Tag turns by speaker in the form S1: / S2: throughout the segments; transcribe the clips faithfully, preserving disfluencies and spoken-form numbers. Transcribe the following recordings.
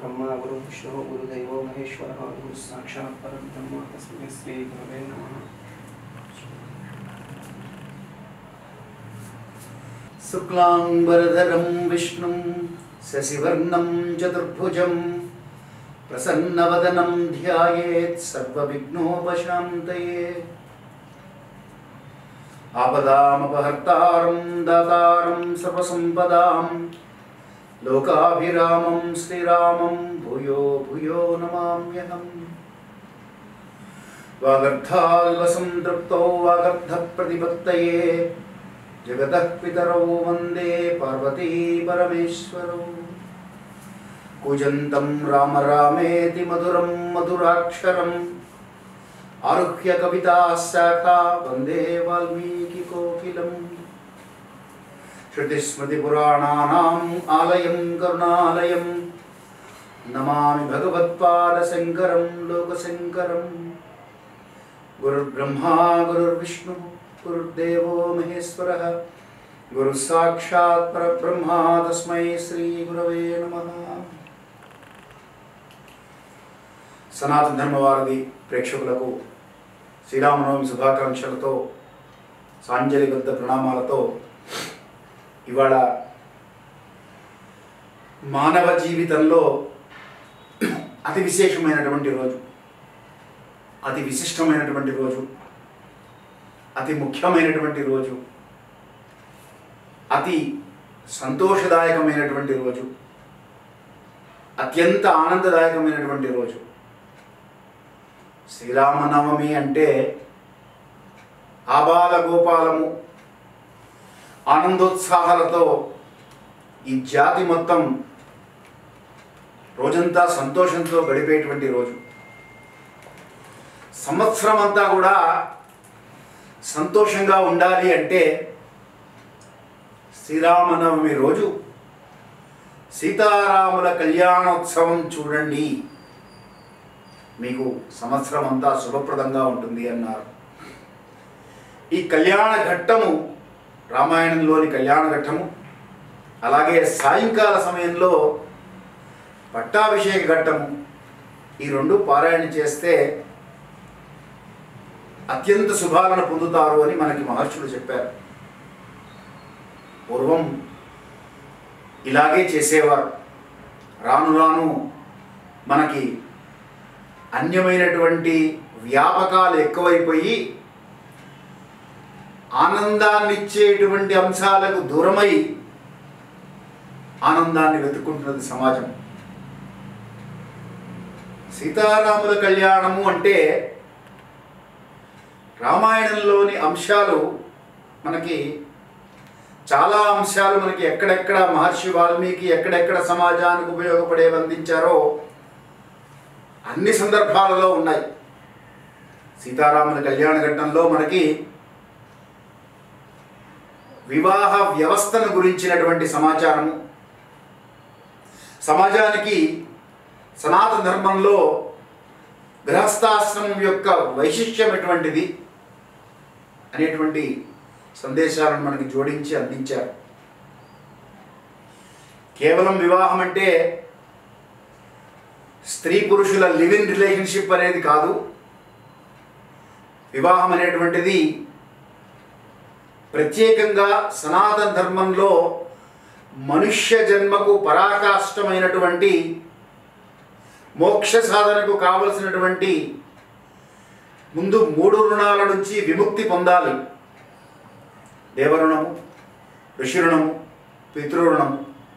S1: ब्रह्मा गुरु विष्णु गुरुदेवो महेश्वरः गुरुः साक्षात् परब्रह्म तस्मै श्री गुरवे नमः।
S2: शुक्लांबरधरं विष्णुं शशिवर्णं चतुर्भुजं प्रसन्नवदनं ध्यायेत् सर्वविघ्नोपशान्तये। आपदामपहर्तारं दातारं सर्वसम्पदां लोकाभिरामं श्रीरामं भूयो भूयो नमाम्यहम्। वागर्थाल्पसंतृप्तौ वागर्थप्रतिपत्तये जगतः पितरौ वन्दे पार्वती परमेश्वरौ। कूजन्तं राम रामेति मधुरं मधुराक्षरम् आरुह्य कविताशाखा वन्दे वाल्मीकिकोकिलम्। श्रुतिस्मृतिपुराणानाम् आलयं करुणालयं नमामि भगवत्पादशङ्करं लोकशङ्करं। गुरुर्ब्रह्मा गुरुर्विष्णुः गुरुर्देवो महेश्वरः गुरुः साक्षात् परब्रह्म तस्मै श्री गुरवे नमः। సనాతన ధర్మవారధి ప్రేక్షకులకు శ్రీరామనవమి శుభాకాంక్షలతో సాంజలిబద్ధ ప్రణామాలతో ఇవాళ మానవ జీవితంలో అతి విశేషమైనటువంటి రోజు, అతి విశిష్టమైనటువంటి రోజు, అతి ముఖ్యమైనటువంటి రోజు, అతి సంతోషదాయకమైనటువంటి రోజు, అత్యంత ఆనందదాయకమైనటువంటి రోజు. శ్రీరామనవమి అంటే ఆబాల గోపాలము ఆనందోత్సాహాలతో ఈ జాతి మొత్తం రోజంతా సంతోషంతో గడిపేటువంటి రోజు. సంవత్సరం అంతా కూడా సంతోషంగా ఉండాలి అంటే శ్రీరామనవమి రోజు సీతారాముల కళ్యాణోత్సవం చూడండి, మీకు సంవత్సరం అంతా శుభప్రదంగా ఉంటుంది అన్నారు. ఈ కళ్యాణ ఘట్టము రామాయణంలోని కళ్యాణ ఘట్టము, అలాగే సాయంకాల సమయంలో పట్టాభిషేక ఘట్టము, ఈ రెండు పారాయణ చేస్తే అత్యంత శుభాలను పొందుతారు అని మనకి మహర్షులు చెప్పారు. పూర్వం ఇలాగే చేసేవారు. రాను రాను మనకి అన్యమైనటువంటి వ్యాపకాలు ఎక్కువైపోయి ఆనందాన్ని ఇచ్చేటువంటి అంశాలకు దూరమై ఆనందాన్ని వెతుక్కుంటున్నది సమాజం. సీతారాముల కళ్యాణము అంటే రామాయణంలోని అంశాలు మనకి చాలా అంశాలు మనకి ఎక్కడెక్కడ మహర్షి వాల్మీకి ఎక్కడెక్కడ సమాజానికి ఉపయోగపడేవి అందించారో అన్ని సందర్భాలలో ఉన్నాయి. సీతారాముల కళ్యాణ ఘట్టంలో మనకి వివాహ వ్యవస్థను గురించినటువంటి సమాచారము, సమాజానికి సనాతన ధర్మంలో గృహస్థాశ్రమం యొక్క వైశిష్ట్యం ఎటువంటిది అనేటువంటి సందేశాలను మనకి జోడించి అందించారు. కేవలం వివాహం అంటే స్త్రీ పురుషుల లివ్ ఇన్ రిలేషన్షిప్ అనేది కాదు. వివాహం అనేటువంటిది ప్రత్యేకంగా సనాతన ధర్మంలో మనుష్య జన్మకు పరాకాష్టమైనటువంటి మోక్ష సాధనకు కావలసినటువంటి ముందు మూడు రుణాల నుంచి విముక్తి పొందాలి. దేవరుణము, ఋషిరుణము, పితృరుణము.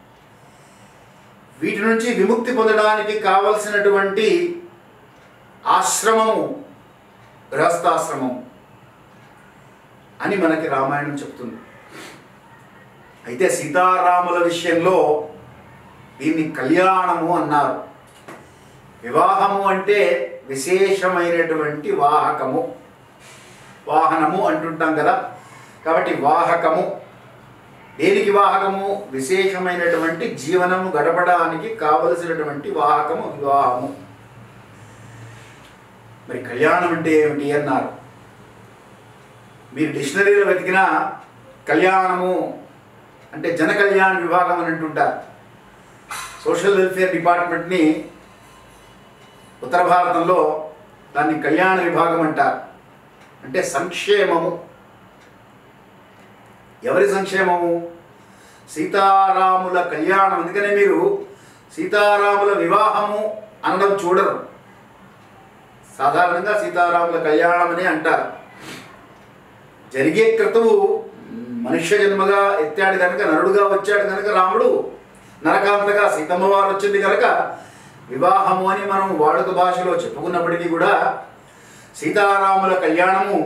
S2: వీటి నుంచి విముక్తి పొందడానికి కావలసినటువంటి ఆశ్రమము గృహస్థాశ్రమము అని మనకి రామాయణం చెప్తుంది. అయితే సీతారాముల విషయంలో దీన్ని కళ్యాణము అన్నారు. వివాహము అంటే విశేషమైనటువంటి వాహకము, వాహనము అంటుంటాం కదా, కాబట్టి వాహకము. దేనికి వాహకము? విశేషమైనటువంటి జీవనము గడపడానికి కావలసినటువంటి వాహకము వివాహము. మరి కళ్యాణం అంటే ఏమిటి అన్నారు. మీరు డిక్షనరీలో వెతికిన కళ్యాణము అంటే జన కళ్యాణ విభాగం అని అంటుంటారు. సోషల్ వెల్ఫేర్ డిపార్ట్మెంట్ని ఉత్తర భారతంలో దాన్ని కళ్యాణ విభాగం అంటారు. అంటే సంక్షేమము. ఎవరి సంక్షేమము? సీతారాముల కళ్యాణం. అందుకనే మీరు సీతారాముల వివాహము అనడం చూడరు. సాధారణంగా సీతారాముల కళ్యాణం అని అంటారు. జరిగే క్రతువు మనుష్య జన్మగా ఎత్తాడు కనుక, నరుడుగా వచ్చాడు కనుక రాముడు, నరకాంతగా సీతమ్మ వారు వచ్చింది కనుక వివాహము అని మనం వాడుక భాషలో చెప్పుకున్నప్పటికీ కూడా సీతారాముల కళ్యాణము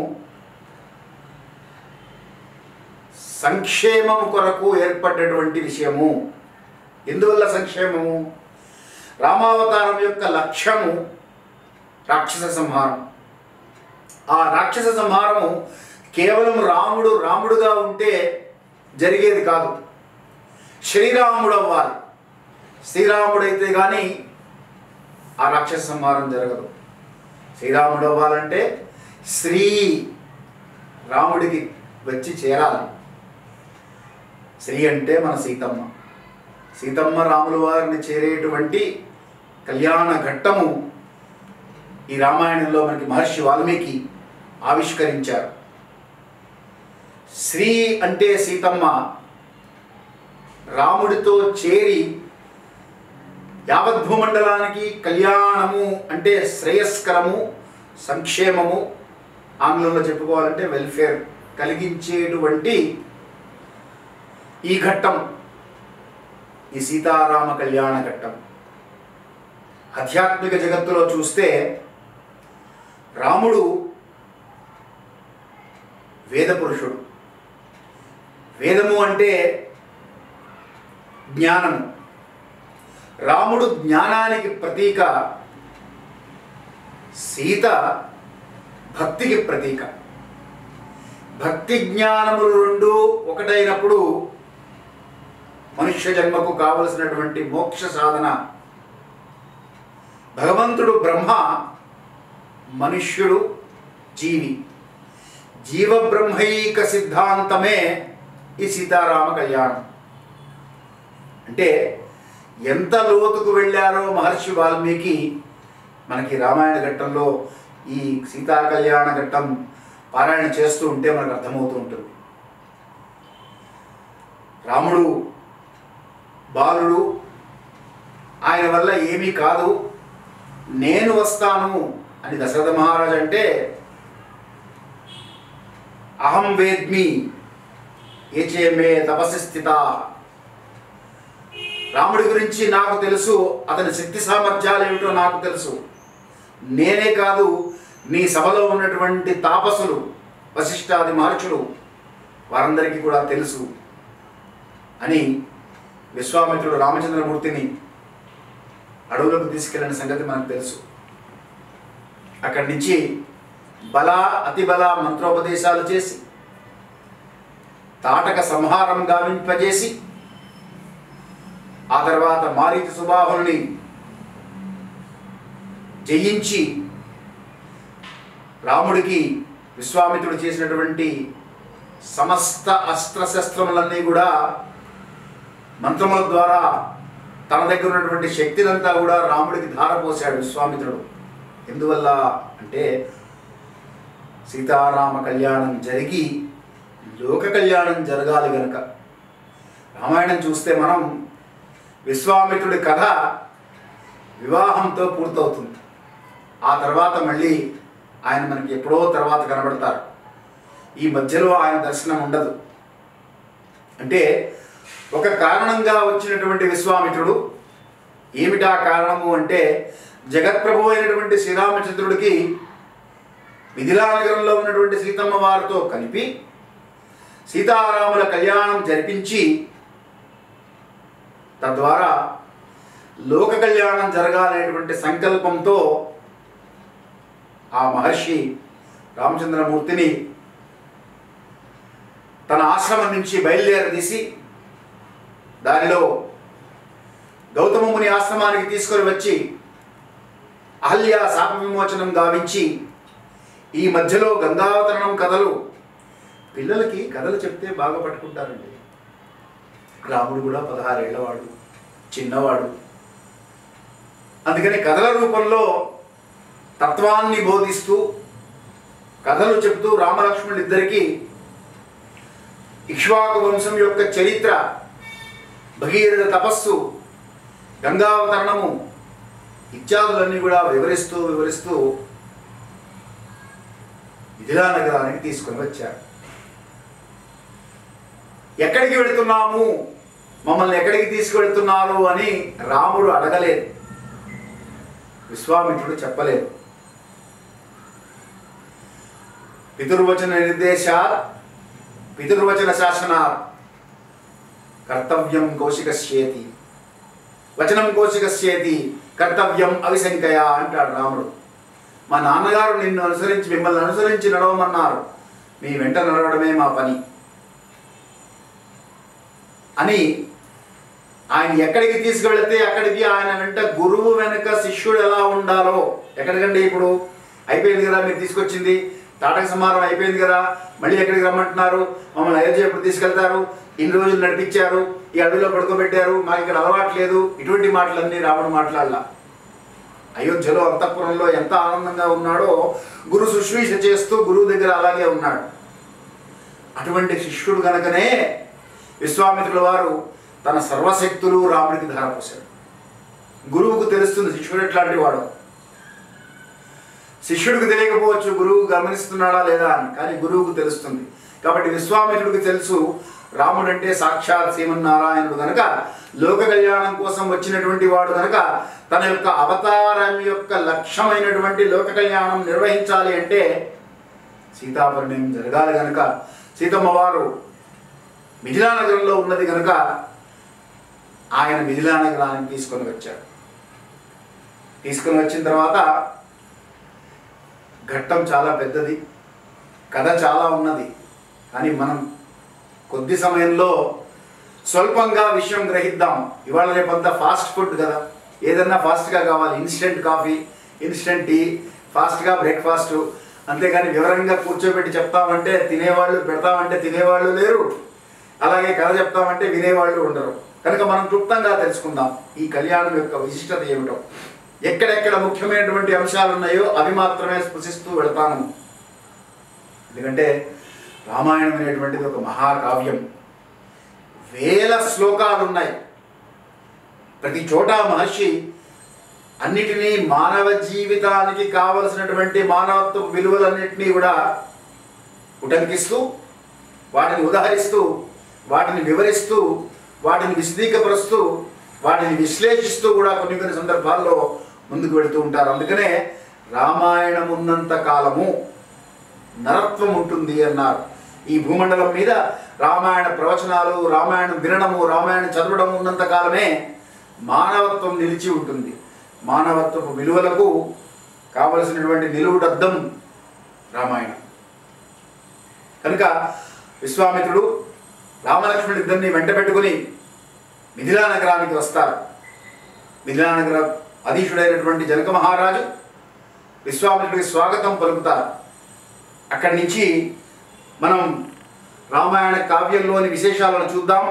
S2: సంక్షేమము కొరకు ఏర్పడ్డటువంటి విషయము. ఎందువల్ల సంక్షేమము? రామావతారం యొక్క లక్ష్యము రాక్షస సంహారం. ఆ రాక్షస సంహారము కేవలం రాముడు రాముడుగా ఉంటే జరిగేది కాదు, శ్రీరాముడు అవ్వాలి. శ్రీరాముడైతే కానీ ఆ రాక్షస సంహారం జరగదు. శ్రీరాముడు అవ్వాలంటే శ్రీ రాముడికి వచ్చి చేరాలి. శ్రీ అంటే మన సీతమ్మ. సీతమ్మ రాముల వారిని చేరేటువంటి కళ్యాణ ఘట్టము ఈ రామాయణంలో మనకి మహర్షి వాల్మీకి ఆవిష్కరించారు. శ్రీ అంటే సీతమ్మ రాముడితో చేరి యావద్భూమండలానికి కళ్యాణము అంటే శ్రేయస్కరము, సంక్షేమము, ఆంగ్లంలో చెప్పుకోవాలంటే వెల్ఫేర్ కలిగించేటువంటి ఈ ఘట్టం ఈ సీతారామ కళ్యాణ ఘట్టం. ఆధ్యాత్మిక జగత్తులో చూస్తే రాముడు వేద పురుషుడు. వేదము అంటే జ్ఞానము. రాముడు జ్ఞానానికి ప్రతీక, సీత భక్తికి ప్రతీక. భక్తి జ్ఞానములు రెండు ఒకటైనప్పుడు మనుష్య జన్మకు కావలసినటువంటి మోక్ష సాధన. భగవంతుడు బ్రహ్మ, మనుష్యుడు జీవి. జీవ బ్రహ్మైక సిద్ధాంతమే ఈ సీతారామ కళ్యాణం. అంటే ఎంత లోతుకు వెళ్ళారో మహర్షి వాల్మీకి మనకి రామాయణ ఘట్టంలో ఈ సీతా కళ్యాణ ఘట్టం పారాయణ చేస్తూ ఉంటే మనకు అర్థమవుతూ ఉంటుంది. రాముడు బాలుడు, ఆయన వల్ల ఏమీ కాదు, నేను వస్తాను అని దశరథ మహారాజు అంటే అహం వేద్మి ఏచే మే తపస్సి స్థిత. రాముడి గురించి నాకు తెలుసు, అతని శక్తి సామర్థ్యాలు ఏమిటో నాకు తెలుసు. నేనే కాదు, నీ సభలో ఉన్నటువంటి తాపసులు, వశిష్ఠాది మహర్షులు వారందరికీ కూడా తెలుసు అని విశ్వామిత్రుడు రామచంద్రమూర్తిని అడవులకు తీసుకెళ్లిన సంగతి మనకు తెలుసు. అక్కడి నుంచి బల అతిబల మంత్రోపదేశాలు చేసి తాటక సంహారం గావింపజేసి ఆ తర్వాత మారీచి సుబాహుల్ని జయించి రాముడికి విశ్వామిత్రుడు చేసినటువంటి సమస్త అస్త్రశస్త్రములన్నీ కూడా మంత్రముల ద్వారా తన దగ్గర ఉన్నటువంటి శక్తినంతా కూడా రాముడికి ధారపోశాడు విశ్వామిత్రుడు. ఎందువల్ల అంటే సీతారామ కళ్యాణం జరిగి లోక కళ్యాణం జరగాలి గనుక. రామాయణం చూస్తే మనం విశ్వామిత్రుడి కథ వివాహంతో పూర్తవుతుంది. ఆ తర్వాత మళ్ళీ ఆయన మనకి ఎప్పుడో తర్వాత కనబడతారు. ఈ మధ్యలో ఆయన దర్శనం ఉండదు. అంటే ఒక కారణంగా వచ్చినటువంటి విశ్వామిత్రుడు, ఏమిటా కారణము అంటే జగత్ప్రభు అయినటువంటి శ్రీరామచంద్రుడికి మిథిలా నగరంలో ఉన్నటువంటి సీతమ్మ వారితో కలిపి సీతారాముల కళ్యాణం జరిపించి తద్వారా లోక కళ్యాణం జరగాలనేటువంటి సంకల్పంతో ఆ మహర్షి రామచంద్రమూర్తిని తన ఆశ్రమం నుంచి బయలుదేరదీసి దానిలో గౌతమ ముని ఆశ్రమానికి తీసుకొని వచ్చి అహల్య శాప విమోచనం గావించి ఈ మధ్యలో గంగావతరణం కథలు, పిల్లలకి కథలు చెప్తే బాగా పట్టుకుంటారండి. రాముడు కూడా పదహారేళ్లవాడు, చిన్నవాడు. అందుకని కథల రూపంలో తత్వాన్ని బోధిస్తూ కథలు చెబుతూ రామలక్ష్మణులు ఇద్దరికీ ఇక్ష్వాకు వంశం యొక్క చరిత్ర, భగీరథ తపస్సు, గంగావతరణము ఇత్యాదులన్నీ కూడా వివరిస్తూ వివరిస్తూ మిథిలా నగరానికి తీసుకొని వచ్చారు. ఎక్కడికి వెళుతున్నాము, మమ్మల్ని ఎక్కడికి తీసుకువెళ్తున్నారు అని రాముడు అడగలేదు, విశ్వామిత్రుడు చెప్పలేదు. పితుర్వచన నిర్దేశాత్ పితుర్వచన శాసనాత్ కర్తవ్యం కౌశికస్యేతి, వచనం కౌశికస్యేతి కర్తవ్యం అవిశంకయ అంటాడు రాముడు. మా నాన్నగారు నిన్ను అనుసరించి మిమ్మల్ని అనుసరించి నడవమన్నారు, మీ వెంట నడవడమే మా పని అని ఆయన ఎక్కడికి తీసుకువెళితే అక్కడికి ఆయన వెంట గురువు వెనుక శిష్యుడు ఎలా ఉండాలో. ఎక్కడికంటే ఇప్పుడు అయిపోయింది కదా, మీరు తీసుకొచ్చింది తాటక సంహారం అయిపోయింది కదా, మళ్ళీ ఎక్కడికి రమ్మంటున్నారు, మమ్మల్ని అయోధ్య ఎప్పుడు తీసుకెళ్తారు, ఇన్ని రోజులు నడిపించారు, ఈ అడవిలో పడుకోబెట్టారు, మాకు ఇక్కడ అలవాటు లేదు, ఇటువంటి మాటలన్నీ రాముడు మాట్లాడలా. అయోధ్యలో అంతఃపురంలో ఎంత ఆనందంగా ఉన్నాడో గురు శుశ్రూష చేస్తూ గురువు దగ్గర అలాగే ఉన్నాడు. అటువంటి శిష్యుడు కనుకనే విశ్వామిత్రుల వారు తన సర్వశక్తులు రాముడికి ధారపోశాడు. గురువుకు తెలుస్తుంది శిష్యుడు ఎట్లాంటి వాడు. శిష్యుడికి తెలియకపోవచ్చు గురువు గమనిస్తున్నాడా లేదా అని, కానీ గురువుకు తెలుస్తుంది. కాబట్టి విశ్వామిత్రుడికి తెలుసు రాముడు అంటే సాక్షాత్ శ్రీమన్నారాయణుడు కనుక, లోక కళ్యాణం కోసం వచ్చినటువంటి వాడు కనుక, తన యొక్క అవతారం యొక్క లక్ష్యమైనటువంటి లోక కళ్యాణం నిర్వహించాలి అంటే సీతాపరిణయం జరగాలి కనుక, సీతమ్మ వారు మిథిలా నగరంలో ఉన్నది కనుక ఆయన మిథిలా నగరానికి తీసుకొని వచ్చాడు. తీసుకొని వచ్చిన తర్వాత ఘట్టం చాలా పెద్దది, కథ చాలా ఉన్నది, కానీ మనం కొద్ది సమయంలో స్వల్పంగా విషయం గ్రహిద్దాం. ఇవాళ రేపంతా ఫాస్ట్ ఫుడ్ కదా, ఏదన్నా ఫాస్ట్గా కావాలి, ఇన్స్టెంట్ కాఫీ, ఇన్స్టెంట్ టీ, ఫాస్ట్గా బ్రేక్ఫాస్ట్, అంతేగాని వివరంగా కూర్చోబెట్టి చెప్తామంటే తినేవాళ్ళు, పెడతామంటే తినేవాళ్ళు లేరు, అలాగే కథ చెప్తామంటే వినేవాళ్ళు ఉండరు. కనుక మనం క్లుప్తంగా తెలుసుకుందాం ఈ కళ్యాణం యొక్క విశిష్టత ఏమిటో. ఎక్కడెక్కడ ముఖ్యమైనటువంటి అంశాలు ఉన్నాయో అవి మాత్రమే స్పృశిస్తూ వెళతాను. ఎందుకంటే రామాయణం అనేటువంటిది ఒక మహాకావ్యం, వేల శ్లోకాలు ఉన్నాయి. ప్రతి చోట మహర్షి అన్నిటినీ మానవ జీవితానికి కావలసినటువంటి మానవత్వ విలువలన్నింటినీ కూడా ఉటంకిస్తూ, వాటిని ఉదహరిస్తూ, వాటిని వివరిస్తూ, వాటిని విశదీకపరుస్తూ, వాటిని విశ్లేషిస్తూ కూడా కొన్ని కొన్ని సందర్భాల్లో ముందుకు వెళుతూ ఉంటారు. అందుకనే రామాయణం ఉన్నంత కాలము నరత్వం ఉంటుంది అన్నారు. ఈ భూమండలం మీద రామాయణ ప్రవచనాలు, రామాయణం వినడము, రామాయణం చదవడం ఉన్నంత కాలమే మానవత్వం నిలిచి ఉంటుంది. మానవత్వపు విలువలకు కావలసినటువంటి నిలువుడద్దం రామాయణం. కనుక విశ్వామిత్రుడు రామలక్ష్మణుడు ఇద్దరిని వెంట పెట్టుకుని మిథిలా నగరానికి వస్తారు. మిథిలా నగర అధీశుడైనటువంటి జనక మహారాజు విశ్వామిత్రుడికి స్వాగతం పలుకుతారు. అక్కడి నుంచి మనం రామాయణ కావ్యంలోని విశేషాలను చూద్దాం.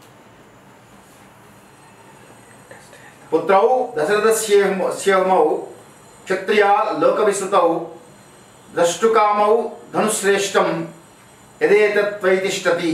S2: పుత్రౌ దశరథస్యేమౌ క్షత్రియా లోకవిశ్రుతౌ ద్రష్టుకామౌ ధనుశ్రేష్టం యదేతత్వైతిష్టతి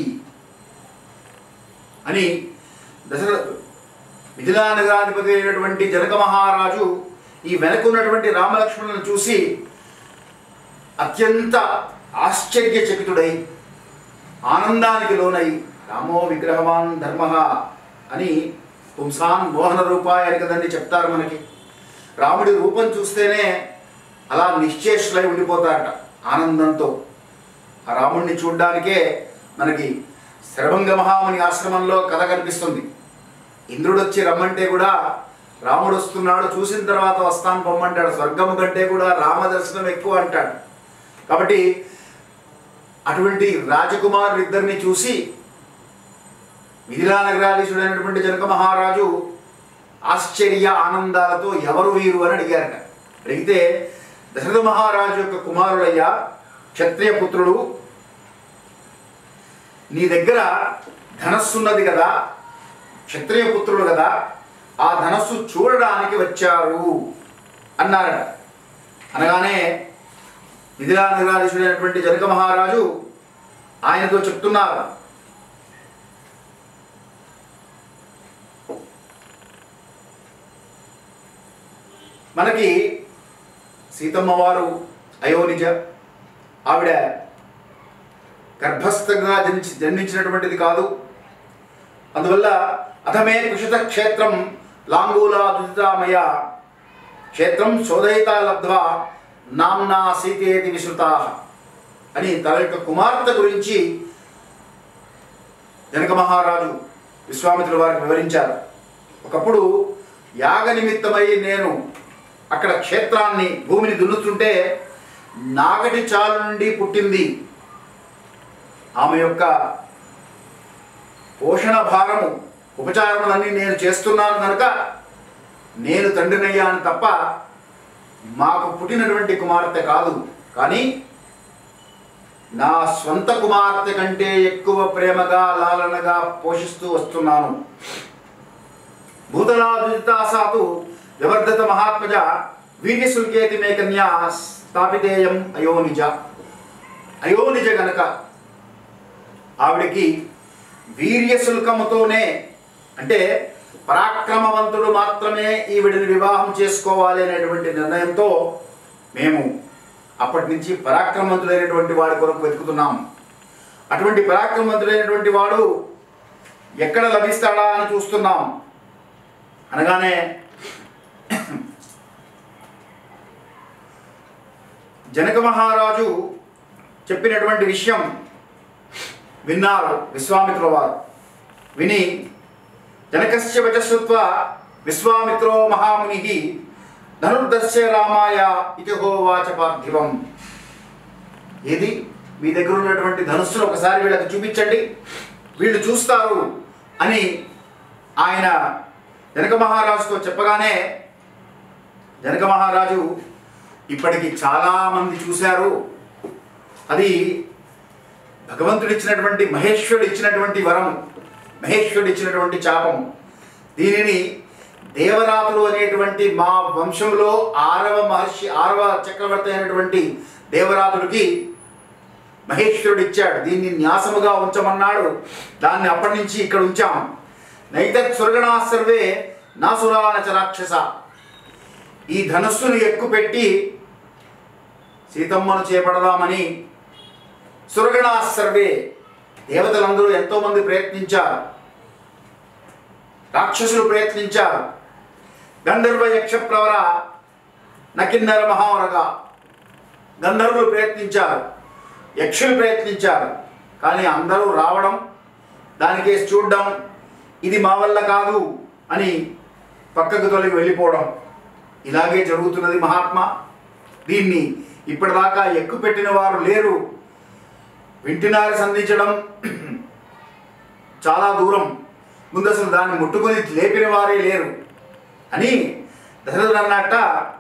S2: అని దశరథ మిథిలా నగరాధిపతి అయినటువంటి జనక మహారాజు ఈ వెనకున్నటువంటి రామలక్ష్మణులను చూసి అత్యంత ఆశ్చర్యచకితుడై ఆనందానికి లోనై రామో విగ్రహవాన్ ధర్మ అని పుంసాన్ మోహన రూపాయ అని కదండి చెప్తారు మనకి. రాముడి రూపం చూస్తేనే అలా నిశ్చేష్లై ఉండిపోతారట ఆనందంతో. ఆ రాముడిని చూడ్డానికే మనకి శరభంగ మహాముని ఆశ్రమంలో కథ కనిపిస్తుంది. ఇంద్రుడు వచ్చి రమ్మంటే కూడా రాముడు వస్తున్నాడు, చూసిన తర్వాత వస్తాను పొమ్మంటాడు. స్వర్గము కంటే కూడా రామదర్శనం ఎక్కువ అంటాడు. కాబట్టి అటువంటి రాజకుమారులు ఇద్దరిని చూసి మిథిలా నగరాధీశుడైనటువంటి జనక మహారాజు ఆశ్చర్య ఆనందాలతో ఎవరు వీరు అని అడిగారట. అడిగితే దశరథ మహారాజు యొక్క కుమారుడయ్యా, క్షత్రియ పుత్రుడు, నీ దగ్గర ధనస్సున్నది కదా, క్షత్రియ పుత్రుడు కదా, ఆ ధనస్సు చూడడానికి వచ్చారు అన్నారట. అనగానే మిథిలా నగరాధీశుడైనటువంటి జనక మహారాజు ఆయనతో చెప్తున్నారు, మనకి సీతమ్మ వారు అయోనిజ, ఆవిడ గర్భస్థంగా జనించి జన్మించినటువంటిది కాదు. అందువల్ల అథమే కుషిత క్షేత్రం లాంగూలా దుదితామయ క్షేత్రం శోధయిత లబ్ధ్వా నామ్నా సీతేతి విశ్రుతా అని తన యొక్క కుమార్తె గురించి జనక మహారాజు విశ్వామిత్రుల వారికి వివరించారు. ఒకప్పుడు యాగ నిమిత్తమై నేను అక్కడ క్షేత్రాన్ని భూమిని దున్నుతుంటే నాగటి చాలు నుండి పుట్టింది. ఆమె యొక్క పోషణ భారము ఉపచారములన్నీ నేను చేస్తున్నాను కనుక నేను తండ్రినయ్యాను తప్ప మాకు పుట్టినటువంటి కుమార్తె కాదు. కానీ నా స్వంత కుమార్తె కంటే ఎక్కువ ప్రేమగా లాలనగా పోషిస్తూ వస్తున్నాను. భూతలాదుతాసాతు వివర్ధత మహాత్మజ వీర్యశుల్కేతి మే కన్యా స్థాపితేయం అయోనిజ. అయోనిజ గనక ఆవిడికి వీర్యశుల్కముతోనే, అంటే పరాక్రమవంతుడు మాత్రమే ఈవిడిని వివాహం చేసుకోవాలి అనేటువంటి నిర్ణయంతో మేము అప్పటి నుంచి పరాక్రమవంతుడైనటువంటి వాడి కొరకు వెతుకుతున్నాము. అటువంటి పరాక్రమవంతుడైనటువంటి వాడు ఎక్కడ లభిస్తాడా అని చూస్తున్నాం. అనగానే జనక మహారాజు చెప్పినటువంటి విషయం విన్నారు విశ్వామిత్రుల వారు. విని జనకస్య వచశ్రుత్వ విశ్వామిత్రో మహాముని ధనుర్దస్య రామాయ ఇతి హోవాచ పార్థివం. ఏది మీ దగ్గర ఉన్నటువంటి ధనుస్సును ఒకసారి వీళ్ళకి చూపించండి, వీళ్ళు చూస్తారు అని ఆయన జనక మహారాజుతో చెప్పగానే జనక మహారాజు ఇప్పటికి చాలామంది చూశారు, అది భగవంతుడు ఇచ్చినటువంటి మహేశ్వరుడు ఇచ్చినటువంటి వరం, మహేశ్వరుడు ఇచ్చినటువంటి చాపం. దీనిని దేవరాతులు అనేటువంటి మా వంశంలో ఆరవ మహర్షి ఆరవ చక్రవర్తి అయినటువంటి దేవరాతుడికి మహేశ్వరుడు ఇచ్చాడు. దీన్ని న్యాసముగా ఉంచమన్నాడు. దాన్ని అప్పటి నుంచి ఇక్కడ ఉంచాం. నైతత్ స్వర్గణా సర్వే నాసురాన చ రాక్షస. ఈ ధనుస్సును ఎక్కుపెట్టి సీతమ్మను చేపడదామని సురగణా సర్వే దేవతలందరూ ఎంతోమంది ప్రయత్నించారు, రాక్షసులు ప్రయత్నించారు. గంధర్వ యక్ష ప్రవర నకిన్నర మహావరగా గంధర్వులు ప్రయత్నించారు, యక్షులు ప్రయత్నించారు. కానీ అందరూ రావడం, దానికేసి చూడడం, ఇది మా వల్ల కాదు అని పక్కకు తొలగి వెళ్ళిపోవడం, ఇలాగే జరుగుతున్నది మహాత్మా. దీన్ని ఇప్పటిదాకా ఎక్కుపెట్టిన వారు లేరు. వింటినారి సంధించడం చాలా దూరం, ముందు అసలు దాన్ని ముట్టుకొని లేపిన వారే లేరు అని దశరథుడు అన్నట్ట.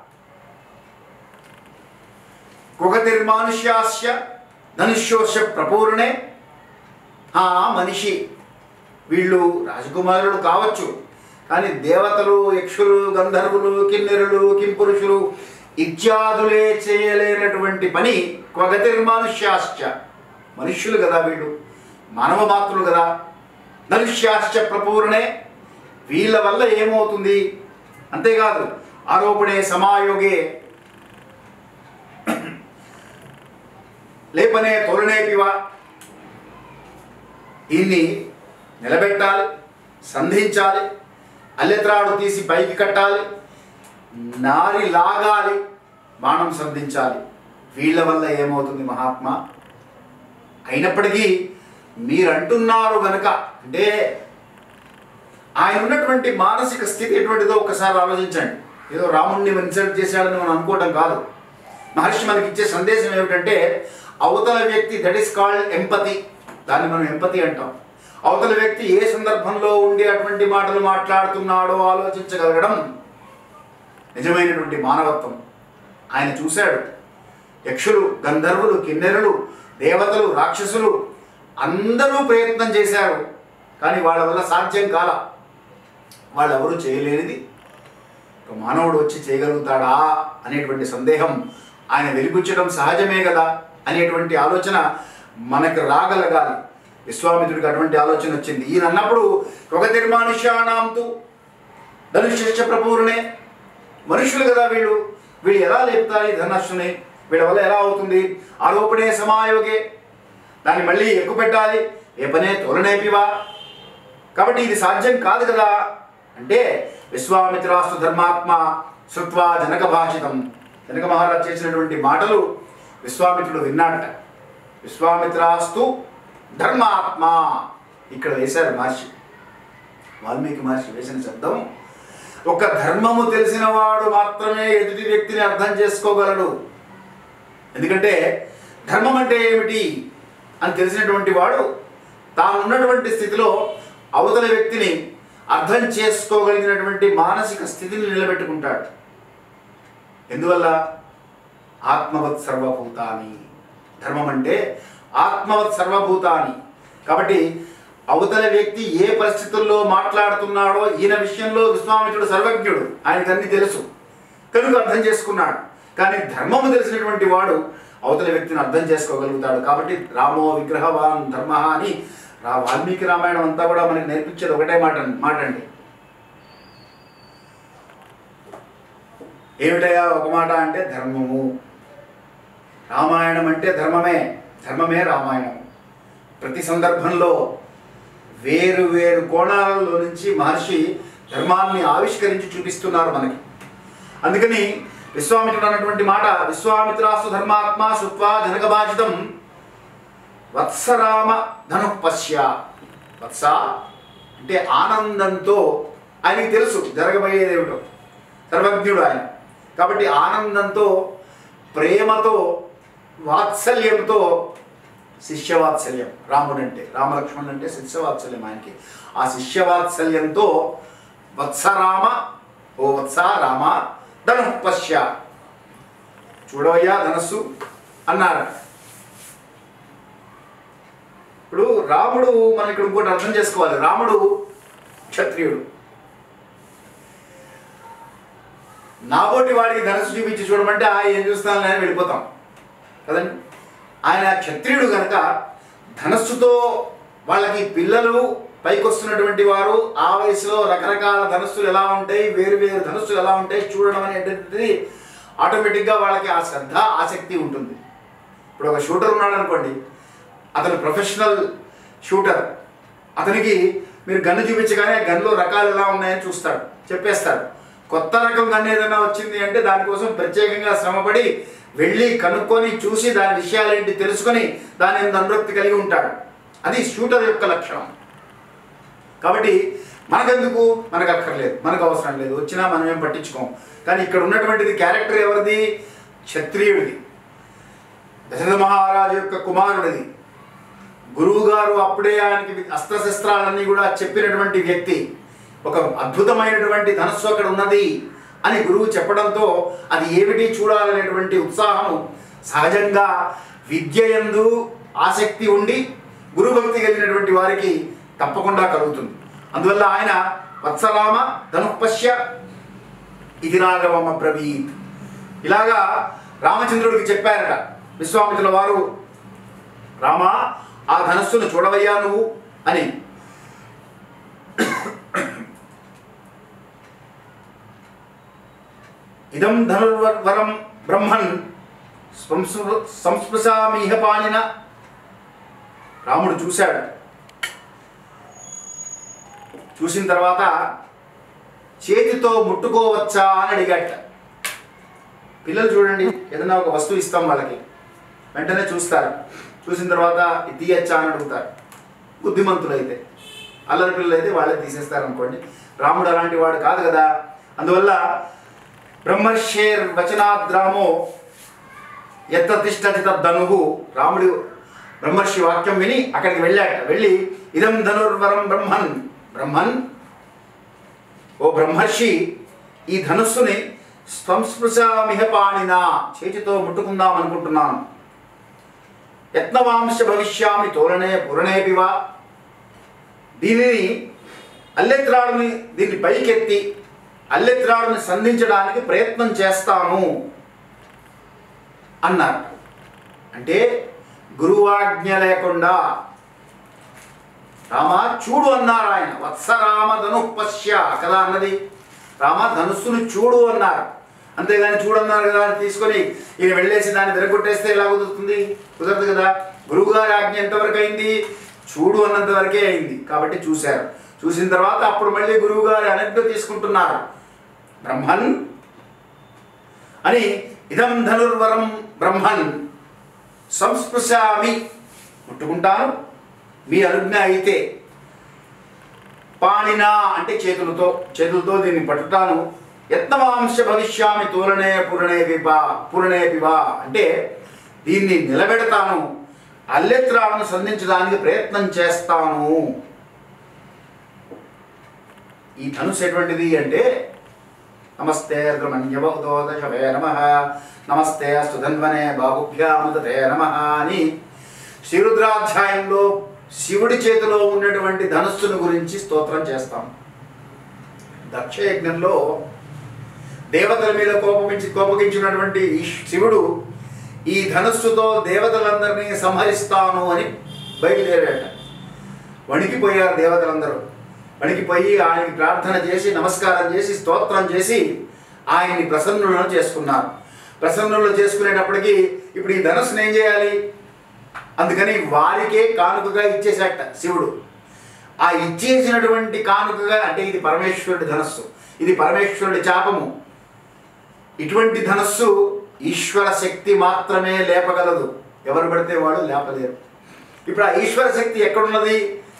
S2: కుగతిర్మానుష్యాస్య ధనుష్యోస్య ప్రపూర్ణే. ఆ మనిషి, వీళ్ళు రాజకుమారులు కావచ్చు, కానీ దేవతలు, యక్షులు, గంధర్వులు, కిన్నెరులు, కింపురుషులు ఇత్యాదులే చేయలేనటువంటి పని క్వగతిర్మానుష్యాశ్చ. మనుష్యులు కదా వీళ్ళు, మానవ మాత్రులు కదా. ధనుష్యాశ్చ ప్రపూర్ణే, వీళ్ళ వల్ల ఏమవుతుంది? అంతేకాదు ఆరోపణే సమాయోగే లేపనే తొలనేపివా. దీన్ని నిలబెట్టాలి, సంధించాలి, అల్లెత్రాడు తీసి పైకి కట్టాలి, నారి లాగాలి, బాణం సంధించాలి. వీళ్ళ వల్ల ఏమవుతుంది మహాత్మా? అయినప్పటికీ మీరంటున్నారు గనక, అంటే ఆయన ఉన్నటువంటి మానసిక స్థితి ఎటువంటిదో ఒక్కసారి ఆలోచించండి. ఏదో రాముడిని ఇన్సల్ట్ చేశాడని మనం అనుకోవటం కాదు. మహర్షి మనకి ఇచ్చే సందేశం ఏమిటంటే, అవతల వ్యక్తి, దట్ ఈస్ కాల్డ్ ఎంపతి, దాన్ని మనం ఎంపతి అంటాం. అవతల వ్యక్తి ఏ సందర్భంలో ఉండి అటువంటి మాటలు మాట్లాడుతున్నాడో ఆలోచించగలగడం నిజమైనటువంటి మానవత్వం. ఆయన చూశాడు. యక్షులు, గంధర్వులు, కిన్నెరులు, దేవతలు, రాక్షసులు అందరూ ప్రయత్నం చేశారు, కానీ వాళ్ళ వల్ల సాధ్యం కాల. వాళ్ళు ఎవరు చేయలేనిది ఒక మానవుడు వచ్చి చేయగలుగుతాడా అనేటువంటి సందేహం ఆయన వెలిపుచ్చడం సహజమే కదా అనేటువంటి ఆలోచన మనకు రాగలగాలి. విశ్వామిత్రుడికి అటువంటి ఆలోచన వచ్చింది. ఈయన అన్నప్పుడు ఒక నిర్మానుష్యానాంతు ధనుష్య ప్రభువునే, మనుషులు కదా వీళ్ళు, వీళ్ళు ఎలా లేపుతారు ఈ ధనస్సుని, వీళ్ళ వల్ల ఎలా అవుతుంది, ఆరోపణే సమాయోగే, దాన్ని మళ్ళీ ఎక్కువ పెట్టాలి, ఏ పనే తోలనేపివా, కాబట్టి ఇది సాధ్యం కాదు కదా అంటే విశ్వామిత్రాస్తు ధర్మాత్మ శృత్వా జనక భాషితం, జనక మహారాజు చేసినటువంటి మాటలు విశ్వామిత్రుడు విన్నాడట. విశ్వామిత్రాస్తు ధర్మాత్మ ఇక్కడ వేశారు మహర్షి, వాల్మీకి మహర్షి వేసిన శబ్దం. ఒక ధర్మము తెలిసిన వాడు మాత్రమే ఎదుటి వ్యక్తిని అర్థం చేసుకోగలడు. ఎందుకంటే ధర్మం అంటే ఏమిటి అని తెలిసినటువంటి వాడు తాను ఉన్నటువంటి స్థితిలో అవతల వ్యక్తిని అర్థం చేసుకోగలిగినటువంటి మానసిక స్థితిని నిలబెట్టుకుంటాడు. ఎందువల్ల? ఆత్మవత్ సర్వభూతాని, ధర్మం అంటే ఆత్మవత్ సర్వభూతాని. కాబట్టి అవతల వ్యక్తి ఏ పరిస్థితుల్లో మాట్లాడుతున్నాడో ఈయన విషయంలో విశ్వామిత్రుడు సర్వజ్ఞుడు, ఆయనకు అన్ని తెలుసు కనుక అర్థం చేసుకున్నాడు. కానీ ధర్మము తెలిసినటువంటి వాడు అవతల వ్యక్తిని అర్థం చేసుకోగలుగుతాడు. కాబట్టి రామో విగ్రహవాన్ ధర్మ అని రా వాల్మీకి రామాయణం అంతా కూడా మనకి నేర్పించేది ఒకటే మాట మాట అండి. ఏమిటయా ఒక మాట అంటే ధర్మము. రామాయణం అంటే ధర్మమే, ధర్మమే రామాయణం. ప్రతి సందర్భంలో వేరు వేరు కోణాలలో నుంచి మహర్షి ధర్మాన్ని ఆవిష్కరించి చూపిస్తున్నారు మనకి. అందుకని విశ్వామిత్రుడు అన్నటువంటి మాట, విశ్వామిత్రాస్తు ధర్మాత్మ శృత్వా జనక భాషితం వత్సరామ ధను పశ్య. వత్స అంటే ఆనందంతో, ఆయనకి తెలుసు జరగబోయేదేమిటో, సర్వజ్ఞుడు ఆయన. కాబట్టి ఆనందంతో, ప్రేమతో, వాత్సల్యంతో, శిష్యవాత్సల్యం రాముడు అంటే, రామలక్ష్మణుడు అంటే శిష్యవాత్సల్యం ఆయనకి. ఆ శిష్యవాత్సల్యంతో వత్సరామ, ఓ వత్స రామ ధను పశ్య, చూడవయ్యా ధనస్సు అన్నారు. ఇప్పుడు రాముడు మనం ఇక్కడ ఇంకోటి అర్థం చేసుకోవాలి. రాముడు క్షత్రియుడు. నాబోటి వాడికి ధనస్సు చూపించి చూడమంటే ఆ ఏం చూస్తానని ఆయన వెళ్ళిపోతాం కదండి. ఆయన క్షత్రియుడు కనుక ధనస్సుతో వాళ్ళకి పిల్లలు పైకి వస్తున్నటువంటి వారు ఆ వయసులో రకరకాల ధనస్సులు ఎలా ఉంటాయి, వేరు వేరు ధనస్సులు ఎలా ఉంటాయి చూడడం అనేటువంటిది ఆటోమేటిక్గా వాళ్ళకి ఆ శ్రద్ధ ఆసక్తి ఉంటుంది. ఇప్పుడు ఒక షూటర్ ఉన్నాడు అనుకోండి, అతను ప్రొఫెషనల్ షూటర్, అతనికి మీరు గన్ను చూపించగానే గన్లో రకాలు ఎలా ఉన్నాయని చూస్తాడు, చెప్పేస్తాడు. కొత్త రకం గన్ను ఏదైనా వచ్చింది అంటే దానికోసం ప్రత్యేకంగా శ్రమపడి వెళ్ళి కనుక్కొని చూసి దాని విషయాలేంటి తెలుసుకొని దాని మీద అనురక్తి కలిగి ఉంటాడు. అది షూటర్ యొక్క లక్షణం. కాబట్టి మనకెందుకు, మనకు అక్కర్లేదు, మనకు అవసరం లేదు, వచ్చినా మనం ఏం పట్టించుకోం. కానీ ఇక్కడ ఉన్నటువంటిది క్యారెక్టర్ ఎవరిది? క్షత్రియుడిది, దశరథ మహారాజు యొక్క కుమారుడిది. గురువు గారు అప్పుడే ఆయనకి అస్త్రశస్త్రాలన్నీ కూడా చెప్పినటువంటి వ్యక్తి. ఒక అద్భుతమైనటువంటి ధనస్సు అక్కడ ఉన్నది అని గురువు చెప్పడంతో అది ఏమిటి చూడాలనేటువంటి ఉత్సాహం సహజంగా విద్యయందు ఆసక్తి ఉండి గురుభక్తి కలిగినటువంటి వారికి తప్పకుండా కలుగుతుంది. అందువల్ల ఆయన వత్సరామ ధనుపశ్య ఇది రాఘవమ బ్రవీత్, ఇలాగా రామచంద్రుడికి చెప్పారట విశ్వామిత్రుల వారు, రామ ఆ ధనస్సును చూడవయ్యా నువ్వు అని. ఇదం ధనుర్వరం బ్రహ్మన్ సంస్పృశామిహ పాణిన. రాముడు చూశాడు, చూసిన తర్వాత చేతితో ముట్టుకోవచ్చా అని అడిగాట. పిల్లలు చూడండి, ఏదైనా ఒక వస్తువు ఇస్తాం వాళ్ళకి, వెంటనే చూస్తారు, చూసిన తర్వాత తీయచ్చా అని అడుగుతారు. బుద్ధిమంతులు అయితే, అల్లరి పిల్లలు అయితే వాళ్ళే తీసేస్తారు అనుకోండి. రాముడు అలాంటి వాడు కాదు కదా. అందువల్ల బ్రహ్మర్షేర్ వచనాద్రామో ఎత్తతిష్టతి తద్ధనుహు, రాముడు బ్రహ్మర్షి వాక్యం విని అక్కడికి వెళ్ళాట. వెళ్ళి ఇదం ధనుర్వరం బ్రహ్మన్, బ్రహ్మన్ ఓ బ్రహ్మర్షి ఈ ధనుస్సుని సంస్పృశామిహ పాణినా, చేతితో ముట్టుకుందాం అనుకుంటున్నాను. యత్నవాంశ భవిష్యామి తోరణే పురణేపివా, దీనిని అల్లెత్రాడుని దీన్ని పైకెత్తి అల్లెత్రాడుని సంధించడానికి ప్రయత్నం చేస్తాను అన్నారు. అంటే గురువాజ్ఞ లేకుండా రామ చూడు అన్నారు ఆయన. వత్స రామ ధను పశ్య కదా అన్నది. రామ ధనుస్సును చూడు అన్నారు, అంతేగాని చూడన్నారు కదా అని తీసుకొని ఈయన వెళ్ళేసి దాన్ని విరగొట్టేస్తే ఎలా కుదురుతుంది? కుదరదు కదా. గురువుగారి ఆజ్ఞ ఎంతవరకు అయింది? చూడు అన్నంత వరకే అయింది. కాబట్టి చూశారు. చూసిన తర్వాత అప్పుడు మళ్ళీ గురువుగారి అనుజ్ఞ తీసుకుంటున్నారు. బ్రహ్మన్ అని ఇదం ధనుర్వరం బ్రహ్మన్ సంస్పృశామి, ముట్టుకుంటాను మీ అనుజ్ఞ అయితే. పాణినా అంటే చేతులతో, చేతులతో దీన్ని పట్టుతాను. యత్నవాంశ భవిష్యామి తూలనే పూరణే పిబా పూరణే పిబా అంటే దీన్ని నిలబెడతాను, అల్లెత్రాలను సంధించడానికి ప్రయత్నం చేస్తాను. ఈ ధనుసు ఎటువంటిది అంటే నమస్తే ద్రమణ్యవోదశవే నమ నమస్తే సుధన్వనే బాహుభ్యామదే నమ అని శ్రీరుద్రాధ్యాయంలో శివుడి చేతిలో ఉన్నటువంటి ధనుస్సును గురించి స్తోత్రం చేస్తాం. దక్షయజ్ఞంలో దేవతల మీద కోపగించి కోపగించినటువంటి ఈ శివుడు ఈ ధనుస్సుతో దేవతలందరినీ సంహరిస్తాను అని బయలుదేరాట. వణికిపోయారు దేవతలందరూ. వణికిపోయి ఆయనకి ప్రార్థన చేసి నమస్కారం చేసి స్తోత్రం చేసి ఆయన్ని ప్రసన్నులను చేసుకున్నారు. ప్రసన్నులు చేసుకునేటప్పటికీ ఇప్పుడు ఈ ధనుస్సును ఏం చేయాలి? అందుకని వారికే కానుకగా ఇచ్చేసాట శివుడు. ఆ ఇచ్చేసినటువంటి కానుకగా అంటే ఇది పరమేశ్వరుడి ధనస్సు, ఇది పరమేశ్వరుడి చాపము. ఇటువంటి ధనస్సు ఈశ్వర శక్తి మాత్రమే లేపగలదు, ఎవరు పడితే వాడు లేపలేరు. ఇప్పుడు ఆ ఈశ్వర శక్తి ఎక్కడున్నది?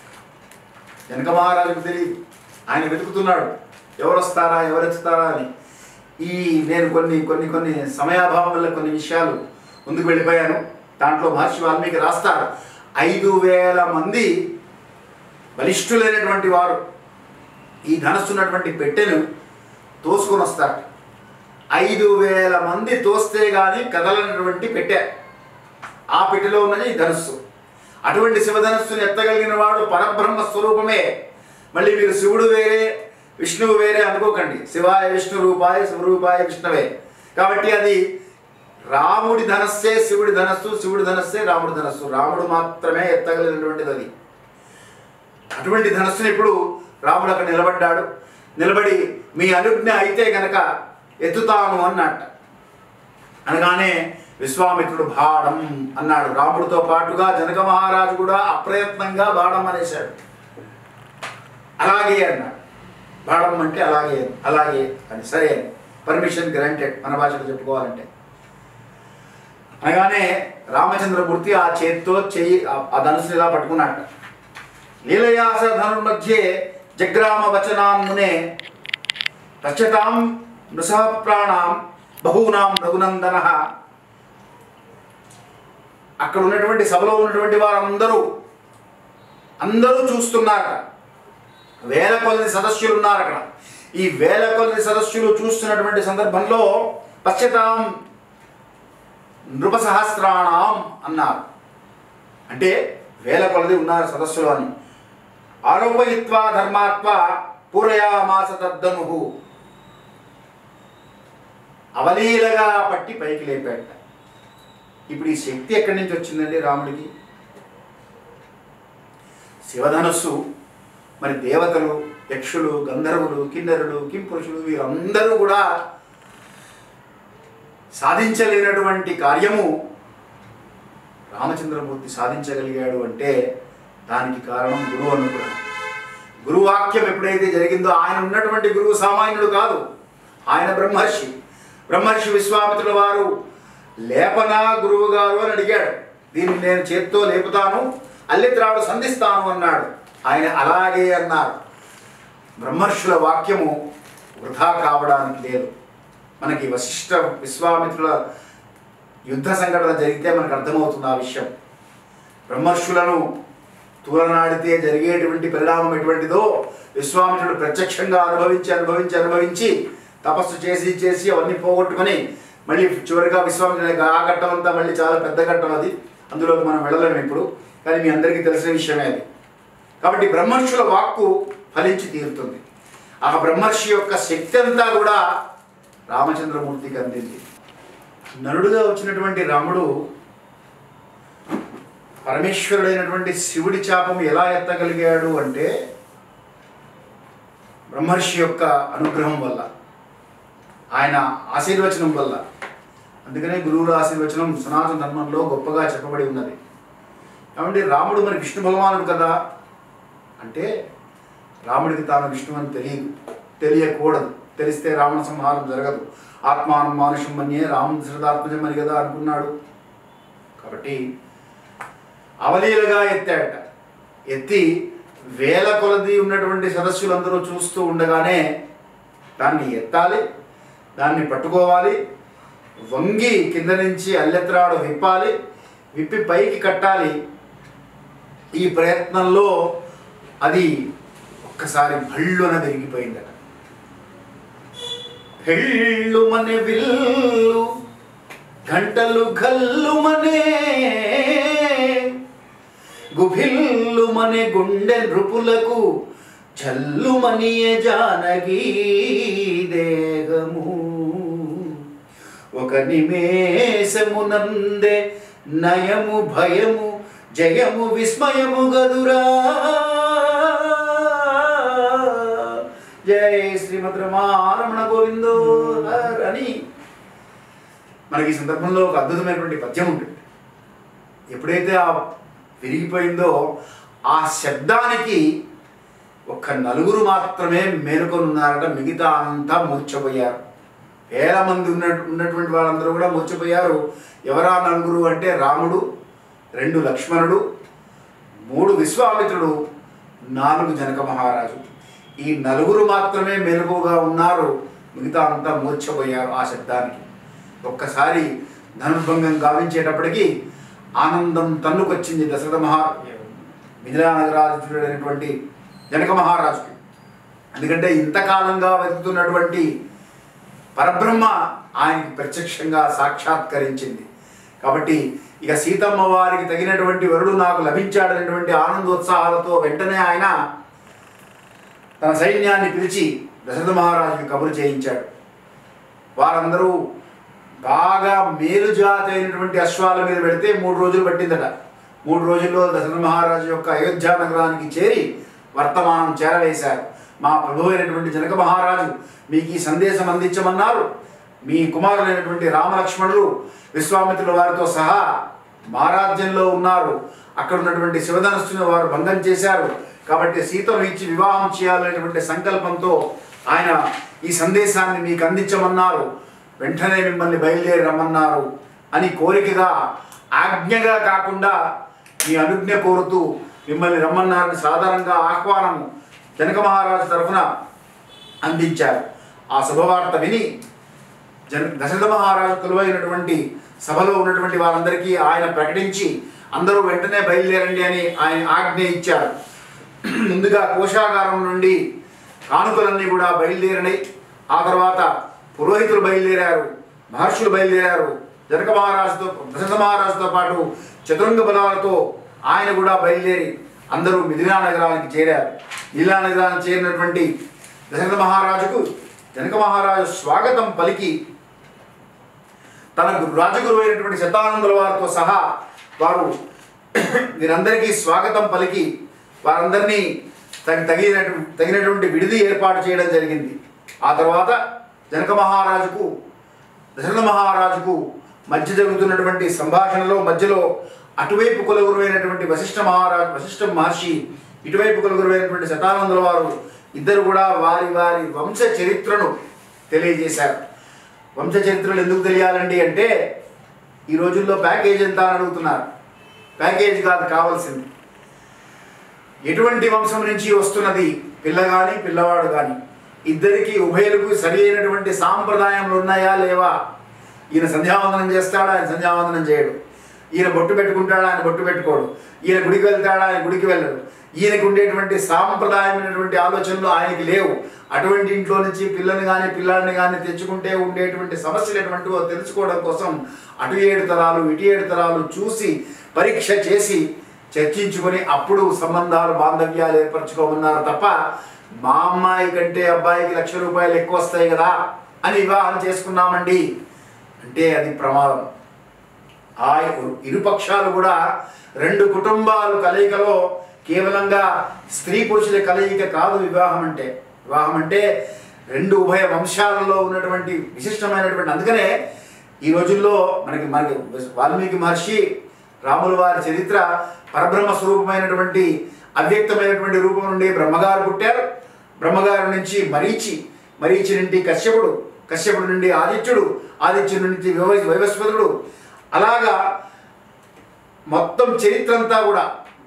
S2: జనక మహారాజుకు తెలియదు. ఆయన వెతుకుతున్నాడు ఎవరు వస్తారా ఎవరు ఎత్తుతారా అని. ఈ నేను కొన్ని కొన్ని కొన్ని సమయాభావం వల్ల కొన్ని విషయాలు ముందుకు వెళ్ళిపోయాను. దాంట్లో మహర్షి వాల్మీకి రాస్తారు, ఐదు వేల మంది బలిష్ఠులైనటువంటి వారు ఈ ధనస్సున్నటువంటి పెట్టెను తోసుకొని వస్తారు. ఐదు వేల మంది తోస్తే కానీ కదలనటువంటి పెట్టె, ఆ పెట్టెలో ఉన్నది ఈ ధనస్సు. అటువంటి శివధనస్సును ఎత్తగలిగిన వాడు పరబ్రహ్మ స్వరూపమే. మళ్ళీ మీరు శివుడు వేరే విష్ణువు వేరే అనుకోకండి. శివాయ విష్ణు రూపాయ శివరూపాయ విష్ణువే. కాబట్టి అది రాముడి ధనస్సే శివుడి ధనస్సు, శివుడి ధనస్సే రాముడి ధనస్సు. రాముడు మాత్రమే ఎత్తగలిగినటువంటిది అది. అటువంటి ధనస్సుని ఇప్పుడు రాముడు అక్కడ నిలబడ్డాడు. నిలబడి మీ అనుజ్ఞ అయితే గనక ఎత్తుతాను అన్నట్ట. అనగానే విశ్వామిత్రుడు బాణం అన్నాడు. రాముడితో పాటుగా జనక మహారాజు కూడా అప్రయత్నంగా బాణం అనేశాడు. అలాగే అన్నాడు. బాణం అంటే అలాగే అలాగే అని. సరే, పర్మిషన్ గ్రాంటెడ్ మన భాషలో చెప్పుకోవాలంటే. అనగానే రామచంద్రమూర్తి ఆ చేతితో చెయ్యి ఆ ధనుసుని ఇలా పట్టుకున్నట్ట. లీలయాస ధనుర్మధ్యే జగ్రామ వచనాన్మునే రచతాం నృసహప్రాణాం బహూనాం రఘునందన. అక్కడ ఉన్నటువంటి సభలో ఉన్నటువంటి వారందరూ అందరూ చూస్తున్నారు. వేల కొలది సదస్సులు ఉన్నారు అక్కడ. ఈ వేల కొలది సదస్సులు చూస్తున్నటువంటి సందర్భంలో పశ్యతాం నృపసహస్రాణం అన్నారు. అంటే వేల కొలది ఉన్నారు సదస్సులు అని. ఆరోపయిత్వా ధర్మాత్వ పూరయామాస తద్దను. అవలీలగా పట్టి పైకి లేపాట. ఇప్పుడు ఈ శక్తి ఎక్కడి నుంచి వచ్చిందండి రాముడికి? శివధనస్సు మరి దేవతలు, యక్షులు, గంధర్వులు, కిన్నరులు, కింపురుషులు వీరందరూ కూడా సాధించలేనటువంటి కార్యము రామచంద్రమూర్తి సాధించగలిగాడు అంటే దానికి కారణం గురువు అనుగ్రహం. గురువాక్యం ఎప్పుడైతే జరిగిందో, ఆయన ఉన్నటువంటి గురువు సామాన్యుడు కాదు, ఆయన బ్రహ్మర్షి. బ్రహ్మర్షి విశ్వామిత్రుల వారు లేపనా గురువు గారు అని అడిగాడు. దీన్ని నేను చేత్తో లేపుతాను, అల్లిత్రాడు సంధిస్తాను అన్నాడు. ఆయన అలాగే అన్నారు. బ్రహ్మర్షుల వాక్యము వృధా కావడానికి లేదు. మనకి వశిష్ఠ విశ్వామిత్రుల యుద్ధ సంఘటన జరిగితే మనకు అర్థమవుతుంది ఆ విషయం. బ్రహ్మర్షులను తూలనాడితే జరిగేటువంటి పరిణామం ఎటువంటిదో విశ్వామిత్రుడు ప్రత్యక్షంగా అనుభవించి అనుభవించి అనుభవించి తపస్సు చేసి చేసి అవన్నీ పోగొట్టుకొని మళ్ళీ చివరిగా విశ్వామిత్రుడు ఆ ఘట్టం అంతా మళ్ళీ చాలా పెద్ద ఘట్టం అది, అందులోకి మనం వెళ్ళలేము ఇప్పుడు. కానీ మీ అందరికీ తెలిసిన విషయమే అది. కాబట్టి బ్రహ్మర్షుల వాక్కు ఫలించి తీరుతుంది. ఆ బ్రహ్మర్షి యొక్క శక్తి అంతా కూడా రామచంద్రమూర్తికి అందింది. నరుడుగా వచ్చినటువంటి రాముడు పరమేశ్వరుడైనటువంటి శివుడి చాపం ఎలా ఎత్తగలిగాడు అంటే బ్రహ్మర్షి యొక్క అనుగ్రహం వల్ల, ఆయన ఆశీర్వచనం వల్ల. అందుకనే గురువుల ఆశీర్వచనం సనాతన ధర్మంలో గొప్పగా చెప్పబడి ఉన్నది. కాబట్టి రాముడు మరి విష్ణు భగవానుడు కదా అంటే రాముడికి తాను విష్ణు అని తెలియదు, తెలియకూడదు. తెలిస్తే రావణ సంహారం జరగదు. ఆత్మానం మానుషం అనే రామ దశరథాత్మజం అని కదా అనుకున్నాడు. కాబట్టి అవలీలగా ఎత్తాడట. ఎత్తి వేల కొలది ఉన్నటువంటి సదస్సులందరూ చూస్తూ ఉండగానే దాన్ని ఎత్తాలి, దాన్ని పట్టుకోవాలి, వంగి కింద నుంచి అల్లెత్రాడు విప్పాలి, విప్పి పైకి కట్టాలి. ఈ ప్రయత్నంలో అది ఒక్కసారి భళ్ళున విరిగిపోయిందట. హెళ్ళుమనే విల్లు గంటలు గల్లుమనే గుభిల్లుమనే గుండె నృపులకు జల్లుమనియే జానకీ దేహము. ఒక నిమేషమునందే నయము భయము జయము విస్మయము గదురా. జయ శ్రీమద్ రమారమణ గోవిందో అని మనకి ఈ సందర్భంలో ఒక అద్భుతమైనటువంటి పద్యం ఉంటుంది. ఎప్పుడైతే ఆ విరిగిపోయిందో ఆ శబ్దానికి ఒక్క నలుగురు మాత్రమే మేలుకొని ఉన్నారట. మిగతా అంతా మూర్ఛపోయారు. వేల మంది ఉన్న ఉన్నటువంటి వాళ్ళందరూ కూడా మూర్ఛపోయారు. ఎవరా నలుగురు అంటే రాముడు, రెండు లక్ష్మణుడు, మూడు విశ్వామిత్రుడు, నాలుగు జనక మహారాజు. ఈ నలుగురు మాత్రమే మెలుగుగా ఉన్నారు. మిగతా అంతా మూర్ఛపోయారు ఆ శబ్దానికి. ఒక్కసారి ధనుర్భంగం గావించేటప్పటికీ ఆనందం తన్నుకొచ్చింది దశరథ మహా మిథిలా నగరాజుడైనటువంటి జనక మహారాజుకి. ఎందుకంటే ఇంతకాలంగా వెతుకుతున్నటువంటి పరబ్రహ్మ ఆయనకి ప్రత్యక్షంగా సాక్షాత్కరించింది. కాబట్టి ఇక సీతమ్మ వారికి తగినటువంటి వరుడు నాకు లభించాడనేటువంటి ఆనందోత్సాహాలతో వెంటనే ఆయన తన సైన్యాన్ని పిలిచి దశరథ మహారాజుకి కబురు చేయించాడు. వారందరూ బాగా మేలుజాతి అయినటువంటి అశ్వాల మీద పెడితే మూడు రోజులు పట్టిందట. మూడు రోజుల్లో దశరథ మహారాజు యొక్క అయోధ్య నగరానికి చేరి వర్తమానం చేరవేశారు. మా ప్రభు అయినటువంటి జనక మహారాజు మీకు ఈ సందేశం అందించమన్నారు. మీ కుమారులైనటువంటి రామలక్ష్మణులు విశ్వామిత్రుల వారితో సహా మహారాజ్యంలో ఉన్నారు. అక్కడ ఉన్నటువంటి శివధనుస్సుని వారు భంగం చేశారు. కాబట్టి సీతను ఇచ్చి వివాహం చేయాలనేటువంటి సంకల్పంతో ఆయన ఈ సందేశాన్ని మీకు అందించమన్నారు. వెంటనే మిమ్మల్ని బయలుదేరి రమ్మన్నారు అని కోరికగా, ఆజ్ఞగా కాకుండా మీ అనుజ్ఞ కోరుతూ మిమ్మల్ని రమ్మన్నారని సాధారణంగా ఆహ్వానం జనక మహారాజు తరఫున అందించారు. ఆ శుభవార్త విని జన దశరథ మహారాజు కొలువైనటువంటి సభలో ఉన్నటువంటి వారందరికీ ఆయన ప్రకటించి అందరూ వెంటనే బయలుదేరండి అని ఆయన ఆజ్ఞ ఇచ్చారు. ముందుగా కోశాగారం నుండి కానుకలన్నీ కూడా బయలుదేరినాయి. ఆ తర్వాత పురోహితులు బయలుదేరారు, మహర్షులు బయలుదేరారు. జనక మహారాజుతో దశరథ మహారాజుతో పాటు చతురంగ బలాలతో ఆయన కూడా బయలుదేరి అందరూ మిథిలా నగరానికి చేరారు. మిథిలా నగరానికి చేరినటువంటి దశరథ మహారాజుకు జనక మహారాజు స్వాగతం పలికి తన రాజగురు అయినటువంటి శతానందుల వారితో సహా వారు వీరందరికీ స్వాగతం పలికి వారందరినీ తగి తగినటు తగినటువంటి విడిది ఏర్పాటు చేయడం జరిగింది. ఆ తర్వాత జనక మహారాజుకు దశరథ మహారాజుకు మధ్య జరుగుతున్నటువంటి సంభాషణలో మధ్యలో అటువైపు కులగురువైనటువంటి వశిష్ఠ మహారాజు వశిష్ఠ మహర్షి, ఇటువైపు కులగురువైనటువంటి శతానందుల వారు ఇద్దరు కూడా వారి వారి వంశ చరిత్రను తెలియజేశారు. వంశ చరిత్రలు ఎందుకు తెలియాలండి అంటే ఈ రోజుల్లో ప్యాకేజ్ ఎంత అని అడుగుతున్నారు. ప్యాకేజ్ కాదు కావాల్సింది, ఎటువంటి వంశం నుంచి వస్తున్నది పిల్ల కానీ పిల్లవాడు కానీ, ఇద్దరికి ఉభయులకు సరి అయినటువంటి సాంప్రదాయములు ఉన్నాయా లేవా. ఈయన సంధ్యావందనం చేస్తాడు, ఆయన సంధ్యావందనం చేయడు. ఈయన బొట్టు పెట్టుకుంటాడు, ఆయన బొట్టు పెట్టుకోడు. ఈయన గుడికి వెళ్తాడు, ఆయన గుడికి వెళ్ళడు. ఈయనకు ఉండేటువంటి సాంప్రదాయమైనటువంటి ఆలోచనలు ఆయనకి లేవు. అటువంటి ఇంట్లో నుంచి పిల్లని కానీ పిల్లాడిని కానీ తెచ్చుకుంటే ఉండేటువంటి సమస్యలు ఎటువంటివో తెలుసుకోవడం కోసం అటు ఏడు తరాలు ఇటు ఏడు తరాలు చూసి పరీక్ష చేసి చర్చించుకొని అప్పుడు సంబంధాలు బాంధవ్యాలు ఏర్పరచుకోమన్నారు తప్ప మా అమ్మాయి కంటే అబ్బాయికి లక్ష రూపాయలు ఎక్కువ వస్తాయి కదా అని వివాహం చేసుకున్నామండి అంటే అది ప్రమాదం. ఆ ఇరుపక్షాలు కూడా రెండు కుటుంబాలు కలయికలో కేవలంగా స్త్రీ పురుషుల కలయిక కాదు వివాహం అంటే. వివాహం అంటే రెండు ఉభయ వంశాలలో ఉన్నటువంటి విశిష్టమైనటువంటి, అందుకనే ఈ రోజుల్లో మనకి మనకి వాల్మీకి మహర్షి రాముల వారి చరిత్ర పరబ్రహ్మ స్వరూపమైనటువంటి అవ్యక్తమైనటువంటి రూపం నుండి బ్రహ్మగారు పుట్టారు. బ్రహ్మగారు నుంచి మరీచి, మరీచి నుండి కశ్యపుడు, కశ్యపుడు నుండి ఆదిత్యుడు, ఆదిత్యుడి నుంచి వైవ వైవస్వతుడు, అలాగా మొత్తం చరిత్ర అంతా కూడా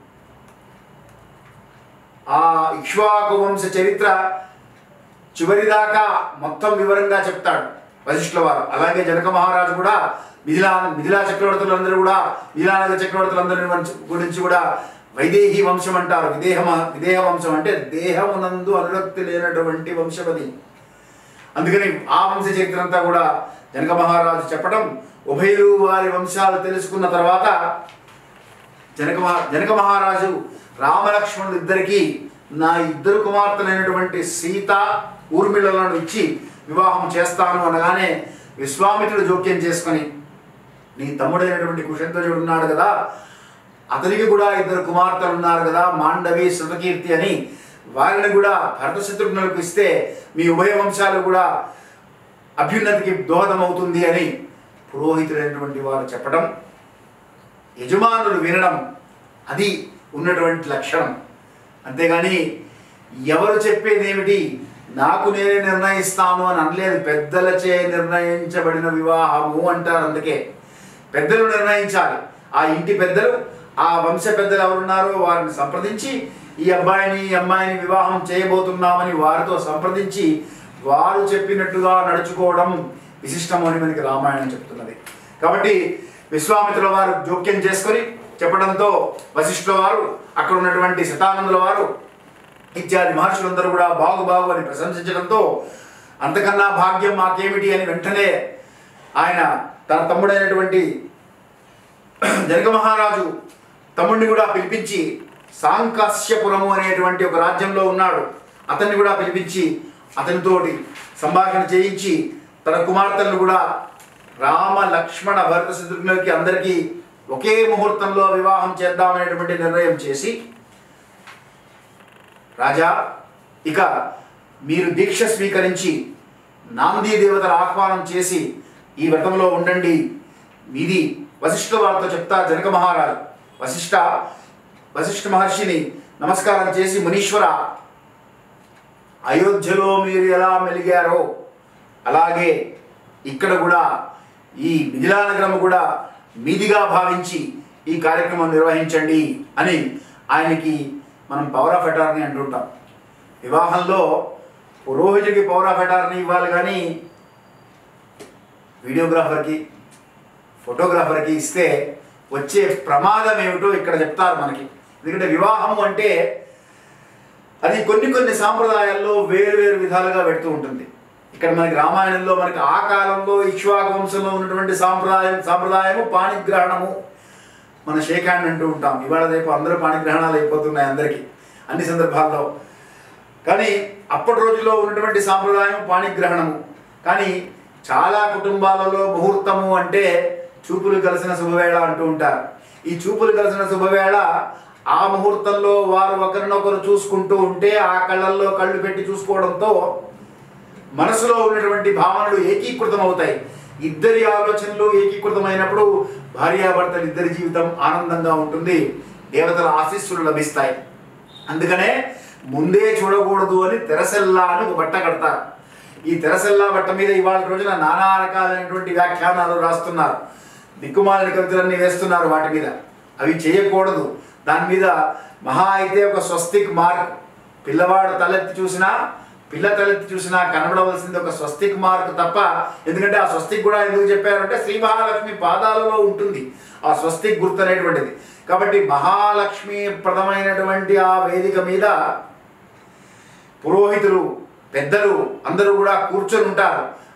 S2: ఆ ఇక్ష్వాకు వంశ చరిత్ర చివరిదాకా మొత్తం వివరంగా చెప్తాడు వశిష్ఠుల వారు. అలాగే జనక మహారాజు కూడా మిథిలా మిథిలా చక్రవర్తులందరూ కూడా మిథిలానగర చక్రవర్తులందరి గురించి కూడా వైదేహి వంశం అంటారు. విదేహ విదేహ వంశం అంటే దేహమునందు అనురక్తి లేనటువంటి వంశమది. అందుకని ఆ వంశ చరిత్ర అంతా కూడా జనక మహారాజు చెప్పడం, ఉభయులు వారి వంశాలు తెలుసుకున్న తర్వాత జనక మహా జనక మహారాజు రామలక్ష్మణులు ఇద్దరికీ నా ఇద్దరు కుమార్తెలైనటువంటి సీత ఊర్మిళలను ఇచ్చి వివాహం చేస్తాను అనగానే విశ్వామిత్రుడు జోక్యం చేసుకొని, నీ తమ్ముడైనటువంటి కుశధ్వజుడు ఉన్నాడు కదా, అతనికి కూడా ఇద్దరు కుమార్తెలు ఉన్నారు కదా, మాండవి శృతకీర్తి అని, వారిని కూడా భరత శత్రుఘ్నులకు ఇస్తే మీ ఉభయ వంశాలు కూడా అభ్యున్నతికి దోహదం అవుతుంది అని పురోహితులైనటువంటి వారు చెప్పడం, యజమానులు వినడం, అది ఉన్నటువంటి లక్షణం. అంతేగాని ఎవరు చెప్పేదేమిటి నాకు నేనే నిర్ణయిస్తాను అని అనలేదు. పెద్దలచే నిర్ణయించబడిన వివాహము అంటారు. అందుకే పెద్దలు నిర్ణయించాలి. ఆ ఇంటి పెద్దలు, ఆ వంశ పెద్దలు ఎవరున్నారో వారిని సంప్రదించి ఈ అబ్బాయిని ఈ అమ్మాయిని వివాహం చేయబోతున్నామని వారితో సంప్రదించి వారు చెప్పినట్టుగా నడుచుకోవడం విశిష్టము అని మనకి రామాయణం చెప్తున్నది. కాబట్టి విశ్వామిత్రుల వారు జోక్యం చేసుకొని చెప్పడంతో వశిష్ఠుల వారు, అక్కడ ఉన్నటువంటి శతానందుల వారు ఇత్యాది మహర్షులందరూ కూడా బాగు బాగు అని ప్రశంసించడంతో అంతకన్నా భాగ్యం మాకేమిటి అని వెంటనే ఆయన తన తమ్ముడైనటువంటి జనక మహారాజు తమ్ముడిని కూడా పిలిపించి, సాంకాస్యపురము అనేటువంటి ఒక రాజ్యంలో ఉన్నాడు, అతన్ని కూడా పిలిపించి అతనితోటి సంభాషణ చేయించి తన కుమార్తెలను కూడా రామ లక్ష్మణ భరత శత్రుఘ్నులకి అందరికీ ఒకే ముహూర్తంలో వివాహం చేద్దామనేటువంటి నిర్ణయం చేసి, రాజా ఇక మీరు దీక్ష స్వీకరించి నాందీ దేవతల ఆహ్వానం చేసి ఈ వ్రతంలో ఉండండి. మీది వశిష్ఠ వారితో చెప్తా జనక మహారాజు. వశిష్ఠ వశిష్ఠ మహర్షిని నమస్కారం చేసి, మునీశ్వర, అయోధ్యలో మీరు ఎలా మెలిగారో అలాగే ఇక్కడ కూడా ఈ మిథిలా నగరం కూడా మీదిగా భావించి ఈ కార్యక్రమం నిర్వహించండి అని ఆయనకి మనం పవర్ ఆఫ్ అటార్నీ అంటుంటాం. వివాహంలో పురోహితుడికి పవర్ ఆఫ్ అటార్నీ ఇవ్వాలి, కానీ వీడియోగ్రాఫర్కి ఫోటోగ్రాఫర్కి ఇస్తే వచ్చే ప్రమాదం ఏమిటో ఇక్కడ చెప్తారు మనకి. ఎందుకంటే వివాహం అంటే అది కొన్ని కొన్ని సాంప్రదాయాల్లో వేరు వేరు విధాలుగా పెడుతూ ఉంటుంది. ఇక్కడ మనకి రామాయణంలో మనకి ఆ కాలంలో ఇక్ష్వాకు వంశంలో ఉన్నటువంటి సాంప్రదాయం సాంప్రదాయము పాణిగ్రహణము. మన షేక్ హ్యాండ్ అంటూ ఉంటాం. ఇవాళ రేపు అందరూ పాణిగ్రహణాలు అయిపోతున్నాయి అందరికీ అన్ని సందర్భాల్లో. కానీ అప్పటి రోజుల్లో ఉన్నటువంటి సాంప్రదాయం పాణిగ్రహణము. కానీ చాలా కుటుంబాలలో ముహూర్తము అంటే చూపులు కలిసిన శుభవేళ అంటూ ఉంటారు. ఈ చూపులు కలిసిన శుభవేళ ఆ ముహూర్తంలో వారు ఒకరినొకరు చూసుకుంటూ ఉంటే ఆ కళ్ళల్లో కళ్ళు పెట్టి చూసుకోవడంతో మనసులో ఉన్నటువంటి భావనలు ఏకీకృతం అవుతాయి. ఇద్దరి ఆలోచనలు ఏకీకృతమైనప్పుడు భార్యాభర్తలు ఇద్దరి జీవితం ఆనందంగా ఉంటుంది, దేవతల ఆశీస్సులు లభిస్తాయి. అందుకనే ముందే చూడకూడదు అని తెరసెల్లా అని ఒక బట్ట కడతారు. ఈ తెరసెల్లా బట్ట మీద ఇవాళ రోజున నానా రకాలైనటువంటి వ్యాఖ్యానాలు రాస్తున్నారు, దిక్కుమాలిన కవితలన్నీ వేస్తున్నారు వాటి మీద. అవి చేయకూడదు. దాని మీద మహా అయితే ఒక స్వస్తిక్ మార్క్, పిల్లవాడు తలెత్తి చూసినా పిల్ల తలెత్తి చూసినా కనబడవలసింది ఒక స్వస్తిక్ మార్క్ తప్ప. ఎందుకంటే ఆ స్వస్తిక్ కూడా ఎందుకు చెప్పారంటే శ్రీ మహాలక్ష్మి పాదాలలో ఉంటుంది ఆ స్వస్తిక్ గుర్తు అనేటువంటిది. కాబట్టి మహాలక్ష్మి ప్రదమైనటువంటి ఆ వేదిక మీద పురోహితులు పెద్దలు అందరూ కూడా కూర్చొని ఉంటారు.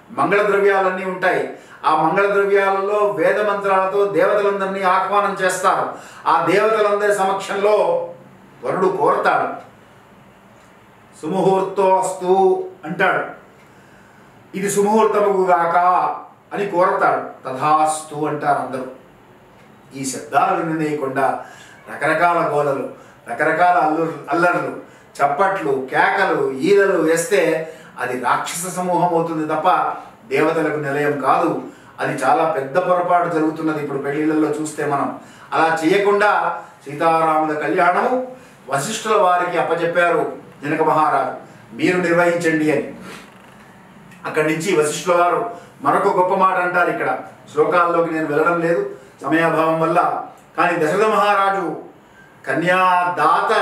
S2: మంగళ ద్రవ్యాలన్నీ ఉంటాయి. ఆ మంగళ ద్రవ్యాలలో వేద మంత్రాలతో దేవతలందరినీ ఆహ్వానం చేస్తారు. ఆ దేవతలందరి సమక్షంలో వరుడు కోరతాడు, సుముహూర్తోస్తు అంటాడు, ఇది సుముహూర్తముగాక అని కోరతాడు. తథాస్తు అంటారు అందరూ. ఈ శబ్దాలు విననీయకుండా రకరకాల గోలలు, రకరకాల అల్లు అల్లర్లు, చప్పట్లు, కేకలు, ఈలలు వేస్తే అది రాక్షస సమూహం అవుతుంది తప్ప దేవతలకు నిలయం కాదు. అది చాలా పెద్ద పొరపాటు జరుగుతున్నది ఇప్పుడు పెళ్లిళ్ళల్లో చూస్తే మనం. అలా చేయకుండా సీతారాముల కళ్యాణము వశిష్ఠుల వారికి అప్పచెప్పారు జనక మహారాజు, మీరు నిర్వహించండి అని. అక్కడి నుంచి వశిష్ఠుల వారు మరొక గొప్ప మాట అంటారు. ఇక్కడ శ్లోకాల్లోకి నేను వెళ్ళడం లేదు సమయాభావం వల్ల. కానీ దశరథ మహారాజు కన్యాదాత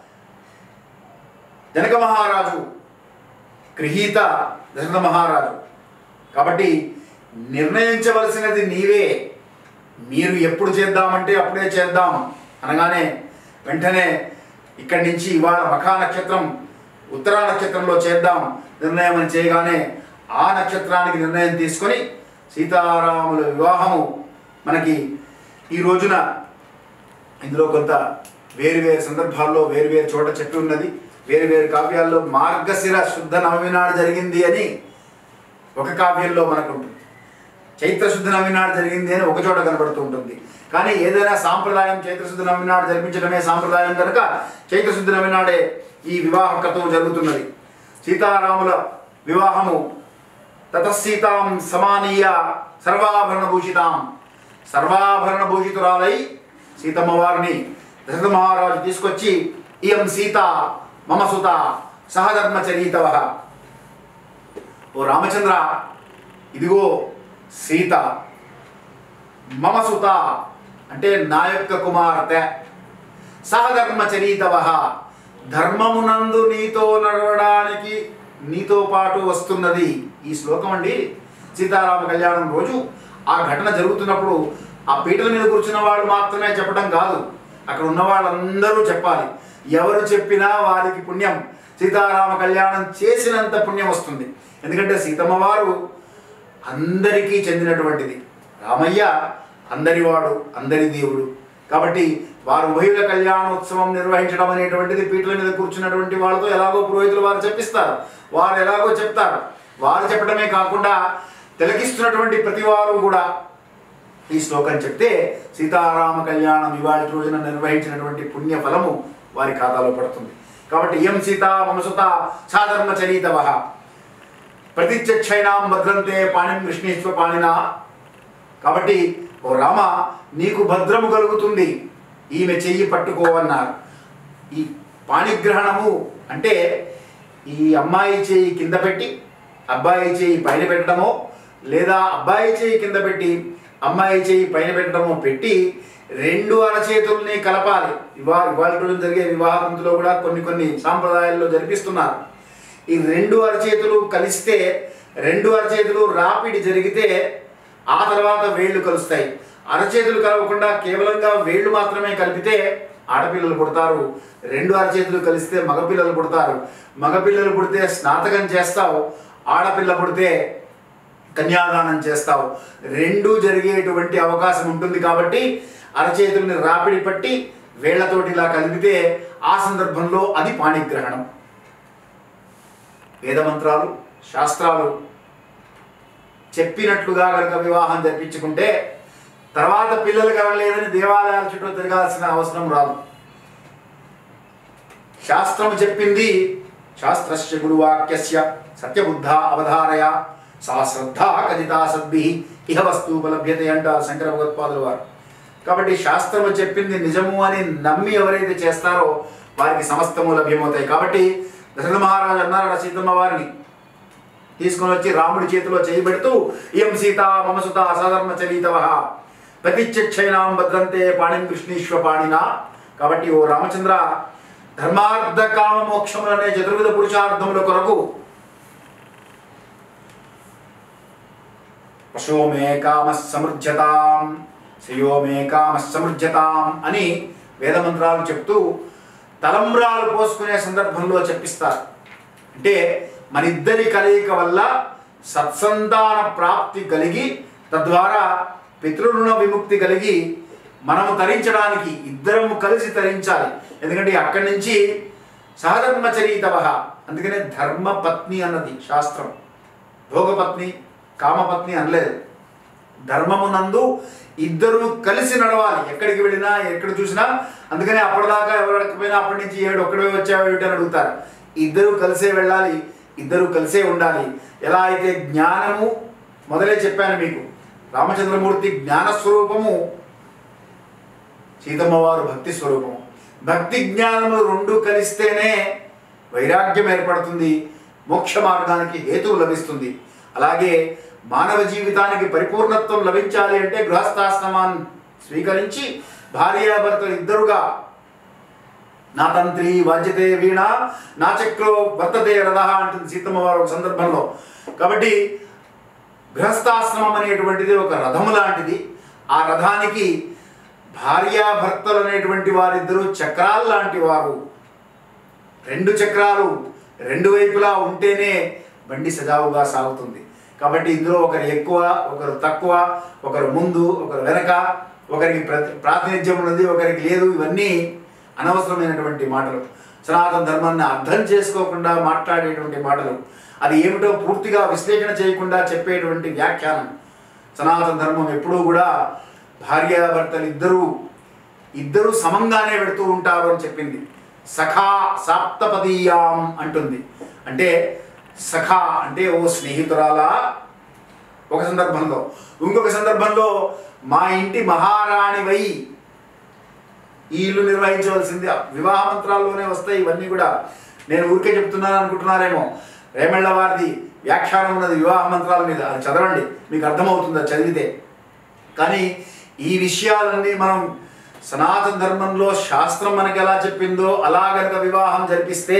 S2: జనక మహారాజు, గృహీత దశరథ మహారాజు. కాబట్టి నిర్ణయించవలసినది నీవే, మీరు ఎప్పుడు చేద్దామంటే అప్పుడే చేద్దాం అనగానే వెంటనే ఇక్కడి నుంచి ఇవాళ మఖా నక్షత్రం ఉత్తరా నక్షత్రంలో చేద్దాం నిర్ణయం అని చేయగానే ఆ నక్షత్రానికి నిర్ణయం తీసుకొని సీతారాముల వివాహము మనకి ఈ రోజున ఇందులో కొంత వేరు వేరు సందర్భాల్లో వేరు వేరు చోట చెప్పి ఉన్నది. వేరు వేరు కావ్యాల్లో మార్గశిర శుద్ధ నవమి నాడు జరిగింది అని ఒక కావ్యంలో మనకు ఉంటుంది, చైత్రశుద్ధ నవమి నాడు జరిగింది అని ఒక చోట కనబడుతూ ఉంటుంది. కానీ ఏదైనా సాంప్రదాయం చైత్రశుద్ధ నవమి నాడు జరిపించడమే సాంప్రదాయం కనుక చైత్రశుద్ధ నవమి నాడే ఈ వివాహ క్రతువు జరుగుతున్నది. సీతారాముల వివాహము తతసీతాం సమానీయ సర్వాభరణ భూషితాం, సర్వాభరణ భూషితురాలై సీతమ్మ వారిని దశరథ మహారాజు తీసుకొచ్చి ఇయం సీత మమ సుత సహధర్మచరీతవ, ఓ రామచంద్ర ఇదిగో సీత, మమ సుత అంటే నా యొక్క కుమార్తె, సహధర్మచరీతవ ధర్మమునందు నీతో నడవడానికి నీతో పాటు వస్తున్నది. ఈ శ్లోకం అండి సీతారామ కళ్యాణం రోజు ఆ ఘటన జరుగుతున్నప్పుడు ఆ పీటల మీద కూర్చున్న వాళ్ళు మాత్రమే చెప్పడం కాదు, అక్కడ ఉన్న వాళ్ళందరూ చెప్పాలి. ఎవరు చెప్పినా వారికి పుణ్యం, సీతారామ కళ్యాణం చేసినంత పుణ్యం వస్తుంది. ఎందుకంటే సీతమ్మ వారు అందరికీ చెందినటువంటిది, రామయ్య అందరివాడు, అందరి దేవుడు. కాబట్టి వారు ఉభయుల కళ్యాణోత్సవం నిర్వహించడం అనేటువంటిది పీటల మీద కూర్చున్నటువంటి వాళ్ళతో ఎలాగో పురోహితులు వారు చెప్పిస్తారు, వారు ఎలాగో చెప్తారు. వారు చెప్పడమే కాకుండా తిలకిస్తున్నటువంటి ప్రతి వారు కూడా ఈ శ్లోకం చెప్తే సీతారామ కళ్యాణం ఇవాళ రోజున నిర్వహించినటువంటి పుణ్య ఫలము వారి ఖాతాలో పడుతుంది. కాబట్టి ఇయం సీత మమ సుత సాధర్మచరీతవ ప్రతిచక్షైనాం భద్రంతే పాణిం కృష్ణేశ్వ పాణినా. కాబట్టి ఓ రామ నీకు భద్రము కలుగుతుంది, ఈమె చెయ్యి పట్టుకోవన్నారు. ఈ పాణిగ్రహణము అంటే ఈ అమ్మాయి చేయి కింద పెట్టి అబ్బాయి చేయి పైన పెట్టడమో, లేదా అబ్బాయి చేయి కింద పెట్టి అమ్మాయి చేయి పైన పెట్టడమో పెట్టి రెండు అరచేతుల్ని కలపాలి. ఇవా ఇవాళ రోజు జరిగే వివాహ తంతులో కూడా కొన్ని కొన్ని సాంప్రదాయాల్లో జరిపిస్తున్నారు. ఈ రెండు అరచేతులు కలిస్తే, రెండు అరచేతులు రాపిడి జరిగితే ఆ తర్వాత వేళ్ళు కలుస్తాయి. అరచేతులు కలవకుండా కేవలంగా వేళ్ళు మాత్రమే కలిపితే ఆడపిల్లలు పుడతారు, రెండు అరచేతులు కలిస్తే మగపిల్లలు పుడతారు. మగపిల్లలు పుడితే స్నాతకం చేస్తావు, ఆడపిల్ల పుడితే కన్యాదానం చేస్తావు. రెండు జరిగేటువంటి అవకాశం ఉంటుంది. కాబట్టి అరచేతుల్ని రాపిడి పట్టి వేళ్లతోటి ఇలా కలిపితే ఆ సందర్భంలో అది పాణిగ్రహణం. వేదమంత్రాలు శాస్త్రాలు చెప్పినట్లుగా కనుక వివాహం జరిపించుకుంటే తర్వాత పిల్లలు కలగలేదని దేవాలయాల చుట్టూ తిరగాల్సిన అవసరం రాదు. శాస్త్రము చెప్పింది, శాస్త్రస్య గురువాక్యస్య సత్యబుద్ధ అవధారయ సా శ్రద్ధ కథితా సద్భి ఇహ వస్తుపలభ్యతే అంటారు శంకర భగవత్పాదుల వారు. కాబట్టి శాస్త్రము చెప్పింది నిజము అని నమ్మి ఎవరైతే చేస్తారో వారికి సమస్తము లభ్యమవుతాయి. కాబట్టి దశరథ మహారాజు అన్నారు సీతమ్మ వారిని తీసుకొని వచ్చి రాముడి చేతిలో చేయబెడుతూ ఇయం సీత మమ సుత అసాధర్మచరీతవ ప్రతిచక్షైనాం భద్రంతే పాణిం కృష్ణీశ్వ పాణినా. కాబట్టి ఓ రామచంద్ర ధర్మార్థ కామ మోక్షములనే చతుర్విధ పురుషార్థముల కొరకు పశో మే కామ సమృజ్యతాం శ్రేయో మే కామ సమృజ్యతాం అని వేదమంత్రాలు చెప్తూ తలంబ్రాలు పోసుకునే సందర్భంలో చెప్పిస్తారు. అంటే మన ఇద్దరి కలయిక వల్ల సత్సంతాన ప్రాప్తి కలిగి తద్వారా పితృరుణ విముక్తి కలిగి మనము తరించడానికి ఇద్దరము కలిసి తరించాలి. ఎందుకంటే అక్కడి నుంచి సహధర్మచరీతవ, అందుకనే ధర్మపత్ని అన్నది శాస్త్రం. భోగపత్ని కామపత్ని అనలేదు. ధర్మమునందు ఇద్దరు కలిసి నడవాలి ఎక్కడికి వెళ్ళినా ఎక్కడ చూసినా. అందుకనే అప్పటిదాకా ఎవరికపోయినా అప్పటి నుంచి ఏడు ఒక్కడే వచ్చావు ఏమిటి అని అడుగుతారు. ఇద్దరు కలిసే వెళ్ళాలి, ఇద్దరు కలిసే ఉండాలి. ఎలా అయితే జ్ఞానము మొదలే చెప్పాను మీకు, రామచంద్రమూర్తి జ్ఞానస్వరూపము, సీతమ్మవారు భక్తి స్వరూపము. భక్తి జ్ఞానము రెండు కలిస్తేనే వైరాగ్యం ఏర్పడుతుంది, మోక్ష మార్గానికి హేతువు లభిస్తుంది. అలాగే మానవ జీవితానికి పరిపూర్ణత్వం లభించాలి అంటే గృహస్థాశ్రమాన్ని స్వీకరించి భార్యాభర్తలు ఇద్దరుగా నా తంత్రి వాద్యతే వీణ నా చక్రో వర్తతే రథ అంటుంది సీతమ్మవారు ఒక సందర్భంలో. కాబట్టి గృహస్థాశ్రమం అనేటువంటిది ఒక రథము లాంటిది. ఆ రథానికి భార్యాభర్తలు అనేటువంటి వారిద్దరూ చక్రాలు లాంటి వారు. రెండు చక్రాలు రెండు వైపులా ఉంటేనే బండి సజావుగా సాగుతుంది. కాబట్టి ఇందులో ఒకరు ఎక్కువ, ఒకరు తక్కువ, ఒకరు ముందు, ఒకరు వెనక, ఒకరికి ప్రాతినిధ్యం ఉన్నది, ఒకరికి లేదు. ఇవన్నీ అనవసరమైనటువంటి మాటలు, సనాతన ధర్మాన్ని అర్థం చేసుకోకుండా మాట్లాడేటువంటి మాటలు. అది ఏమిటో పూర్తిగా విశ్లేషణ చేయకుండా చెప్పేటువంటి వ్యాఖ్యానం. సనాతన ధర్మం ఎప్పుడూ కూడా భార్యాభర్తలు ఇద్దరూ ఇద్దరు సమంగానే పెడుతూ ఉంటారు అని చెప్పింది. సఖా సాప్తపదీయాం అంటుంది. అంటే సఖా అంటే ఓ స్నేహితురాలా ఒక సందర్భంలో, ఇంకొక సందర్భంలో మా ఇంటి మహారాణివై ఈ ఇల్లు నిర్వహించవలసింది. వివాహ మంత్రాల్లోనే వస్తాయి ఇవన్నీ కూడా. నేను ఊరికే చెప్తున్నాను అనుకుంటున్నారేమో. రేమళ్ళ వారిది వ్యాఖ్యానం ఉన్నది వివాహ మంత్రాల మీద, అది చదవండి, మీకు అర్థమవుతుంది అది చదివితే. కానీ ఈ విషయాలన్నీ మనం సనాతన ధర్మంలో శాస్త్రం మనకి ఎలా చెప్పిందో అలా కనుక వివాహం జరిపిస్తే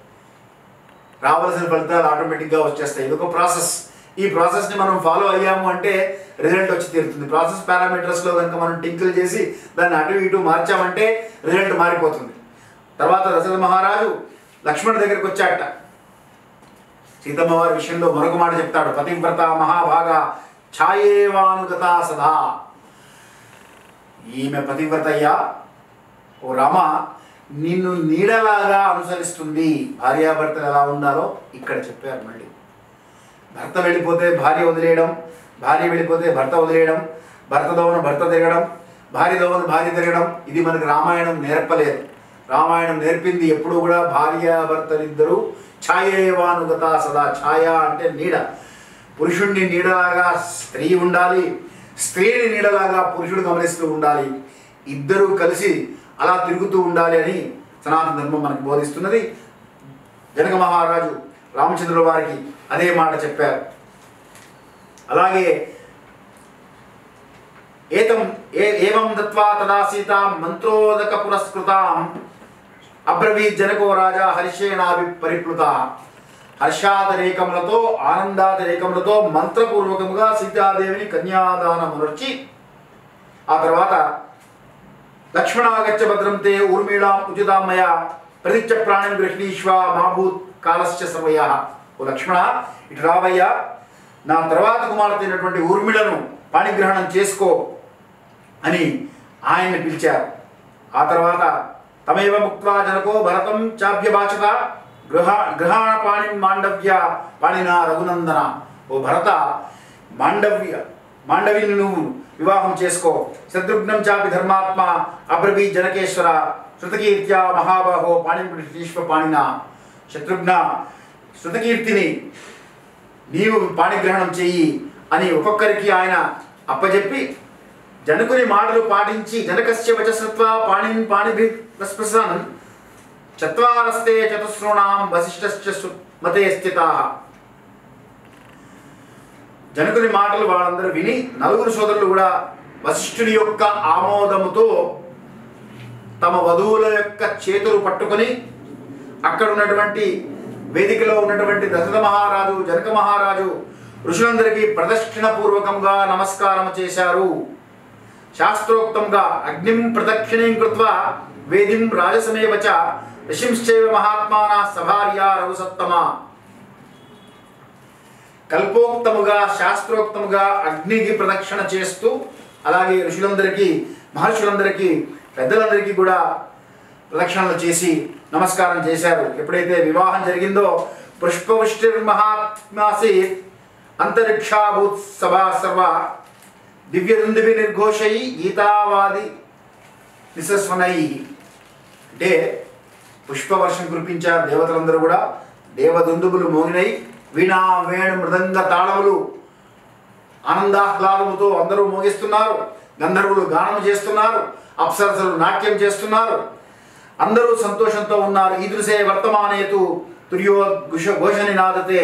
S2: రావాల్సిన ఫలితాలు ఆటోమేటిక్గా వచ్చేస్తాయి. ఇది ఒక ప్రాసెస్. ఈ ప్రాసెస్ని మనం ఫాలో అయ్యాము అంటే రిజల్ట్ వచ్చి తీరుతుంది. ప్రాసెస్ పారామీటర్స్లో కనుక మనం టింకిల్ చేసి దాన్ని అటు ఇటు మార్చామంటే రిజల్ట్ మారిపోతుంది. తర్వాత దశరథ మహారాజు లక్ష్మణుడి దగ్గరికి వచ్చాట. సీతమ్మ వారి విషయంలో మరొక మాట చెప్తాడు. పతివ్రత మహాభాగ ఛాయేవానుగత సదా. ఈమె పతివ్రతయ్యా, ఓ రామ, నిన్ను నీడలాగా అనుసరిస్తుంది. భార్యాభర్తలు ఎలా ఉండాలో ఇక్కడ చెప్పారు. మళ్ళీ భర్త వెళ్ళిపోతే భార్య వదిలేయడం, భార్య వెళ్ళిపోతే భర్త వదిలేయడం, భర్త దోవన భర్త తిరగడం, భార్య దోవన భార్య తిరగడం, ఇది మనకు రామాయణం నేర్పలేదు. రామాయణం నేర్పింది ఎప్పుడు కూడా భార్యాభర్తలిద్దరూ ఛాయేవానుగత సదా. ఛాయ అంటే నీడ. పురుషుణ్ణి నీడలాగా స్త్రీ ఉండాలి, స్త్రీని నీడలాగా పురుషుడు గమనిస్తూ ఉండాలి. ఇద్దరూ కలిసి అలా తిరుగుతూ ఉండాలి అని సనాతన ధర్మం మనకు బోధిస్తున్నది. జనక మహారాజు రామచంద్రుల వారికి అదే మాట చెప్పారు. అలాగే ఏతం ఏ ఏవం దత్వా తదా సీతాం మంత్రోదక పురస్కృతాం అబ్రవీత్ జనకో రాజా హర్షేణాభి పరిప్లుత. హర్షాదరేకములతో ఆనందాదరేకములతో మంత్రపూర్వకముగా సీతాదేవిని కన్యాదానమునర్చి ఆ తర్వాత లక్ష్మణాగచ్చ భద్రంతే ఊర్మిళాం ఉచితామయ ప్రతిచ్చ ప్రాణం గృహ్ణీష్వ మాభూత్ కాలశ్చ సమయ. ఓ లక్ష్మణ, ఇటు రావయ్యా, నా తర్వాత కుమార్తె అయినటువంటి ఊర్మిళను పాణిగ్రహణం చేసుకో అని ఆయన్ని పిలిచారు. ఆ తర్వాత తమేవ ముక్త్వా జనకో భరతం చాభ్యభాషత గృహ గృహాణ పాణి మాండవ్య పాణినా రఘునందన. ఓ భరత, మాండవ్య మాండవిని నువ్వు వివాహం చేసుకో. శత్రుఘ్నం చాపి ధర్మాత్మ అబ్రవీ జనకేశ్వర శృతకీర్త్యా మహాబాహో పాణిశ్వ పాణిన. శత్రుఘ్న, శృతకీర్తిని నీవు పాణిగ్రహణం చెయ్యి అని ఒక్కొక్కరికి ఆయన అప్పచెప్పి జనకుని మాటలు పాటించి జనకస్య వచస్త్వా పాణిన్ పాణిభి ప్రస్పృశన్ చత్వారస్తే చతుస్రోణాం వశిష్ఠశ్చ మతే స్థితాః. జనకుని మాటలు వాళ్ళందరూ విని నలుగురు సోదరులు కూడా వశిష్ఠుడి యొక్క ఆమోదముతో తమ వధువుల యొక్క చేతులు పట్టుకొని అక్కడ ఉన్నటువంటి వేదికలో ఉన్నటువంటి దశరథ మహారాజు, జనక మహారాజు ఋషులందరికీ ప్రదక్షిణ పూర్వకంగా నమస్కారం చేశారు. శాస్త్రోక్తంగా అగ్నిం ప్రదక్షిణీం కృత్వా వేదిం రాజసమేవచ ఋషింశ్చైవ మహాత్మాన సభార్యా రఘుసత్తమ. కల్పోక్తముగా శాస్త్రోక్తముగా అగ్నికి ప్రదక్షిణ చేస్తూ, అలాగే ఋషులందరికీ మహర్షులందరికీ పెద్దలందరికీ కూడా ప్రదక్షిణలు చేసి నమస్కారం చేశారు. ఎప్పుడైతే వివాహం జరిగిందో పుష్పవృష్టిర్మహాత్మాసి అంతరిక్షాభూత్ సభా సర్వ దివ్యదుందుభి నిర్ఘోషై గీతావాది నిసస్వనై. అంటే పుష్పవర్షం కురిపించారు దేవతలందరూ కూడా. దేవదుందుబులు మోగినై, వీణా వేణు మృదంగ తాళములు ఆనందాహ్లాదముతో అందరూ మోగిస్తున్నారు. గంధర్వులు గానం చేస్తున్నారు, అప్సరసలు నాట్యం చేస్తున్నారు, అందరూ సంతోషంతో ఉన్నారు. ఈదృశే వర్తమానేతు తుర్యో ఘుష ఘోషని నాదతే.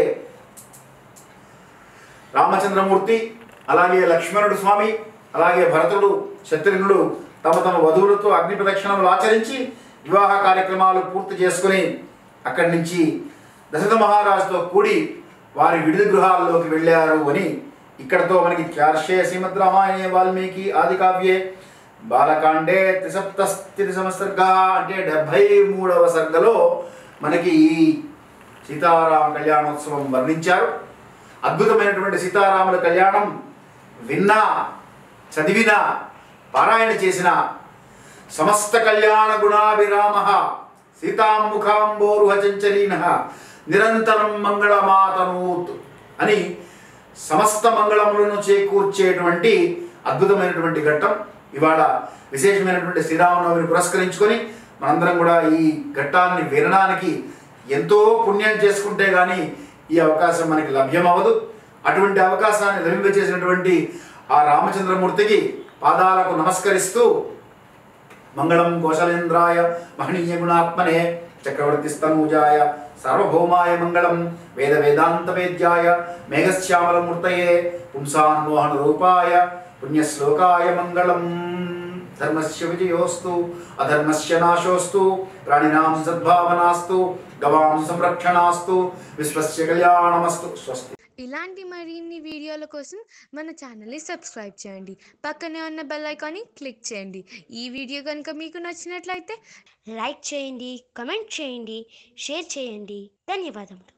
S2: రామచంద్రమూర్తి, అలాగే లక్ష్మణుడు స్వామి, అలాగే భరతుడు శత్రుఘ్నుడు తమ తమ వధువులతో అగ్ని ప్రదక్షిణములు ఆచరించి వివాహ కార్యక్రమాలు పూర్తి చేసుకుని అక్కడి నుంచి దశరథ మహారాజుతో కూడి వారి విడిది గృహాల్లోకి వెళ్ళారు అని ఇక్కడతో మనకి చార్షే శ్రీమద్ రామాయణే వాల్మీకి ఆది కావ్యే బాలకాండే త్రిసప్తస్థితి సంసర్గ అంటే డెబ్భై మూడవ సర్గలో మనకి ఈ సీతారామ కళ్యాణోత్సవం వర్ణించారు. అద్భుతమైనటువంటి సీతారాముల కళ్యాణం విన్నా, చదివినా, పారాయణ చేసిన సమస్త కళ్యాణ గుణాభిరామ సీతాముఖాంబోరుహ చంచలీన నిరంతరం మంగళమాతనూత్ అని సమస్త మంగళములను చేకూర్చేటువంటి అద్భుతమైనటువంటి ఘట్టం. ఇవాళ విశేషమైనటువంటి శ్రీరామనవమిని పురస్కరించుకొని మనందరం కూడా ఈ ఘట్టాన్ని వినడానికి ఎంతో పుణ్యం చేసుకుంటే కానీ ఈ అవకాశం మనకి లభ్యమవదు. అటువంటి అవకాశాన్ని లభింపచేసినటువంటి ఆ రామచంద్రమూర్తికి పాదాలకు నమస్కరిస్తూ మంగళం కోశలేంద్రాయ మహనీయ గుణాత్మనే చక్రవర్తి స్తనూజాయ సార్వభౌమాయ మంగళం వేద వేదాంత వేద్యాయ మేఘశ్యామలమూర్తయే పుంసాన్మోహన రూపాయ పుణ్యశ్లోకాయ మంగళం. ధర్మస్య విజయోస్తు అధర్మస్య నాశోస్తు ప్రాణినాం సద్భావనాస్తు గవాం సంరక్షణాస్తు విశ్వస్య కళ్యాణమస్తు. స్వస్తి.
S3: ఇలాంటి మరిన్ని వీడియోల కోసం మన ఛానల్ని సబ్స్క్రైబ్ చేయండి, పక్కనే ఉన్న బెల్ ఐకాన్ని క్లిక్ చేయండి. ఈ వీడియో కనుక మీకు నచ్చినట్లయితే
S4: లైక్ చేయండి, కమెంట్ చేయండి, షేర్ చేయండి. ధన్యవాదములు.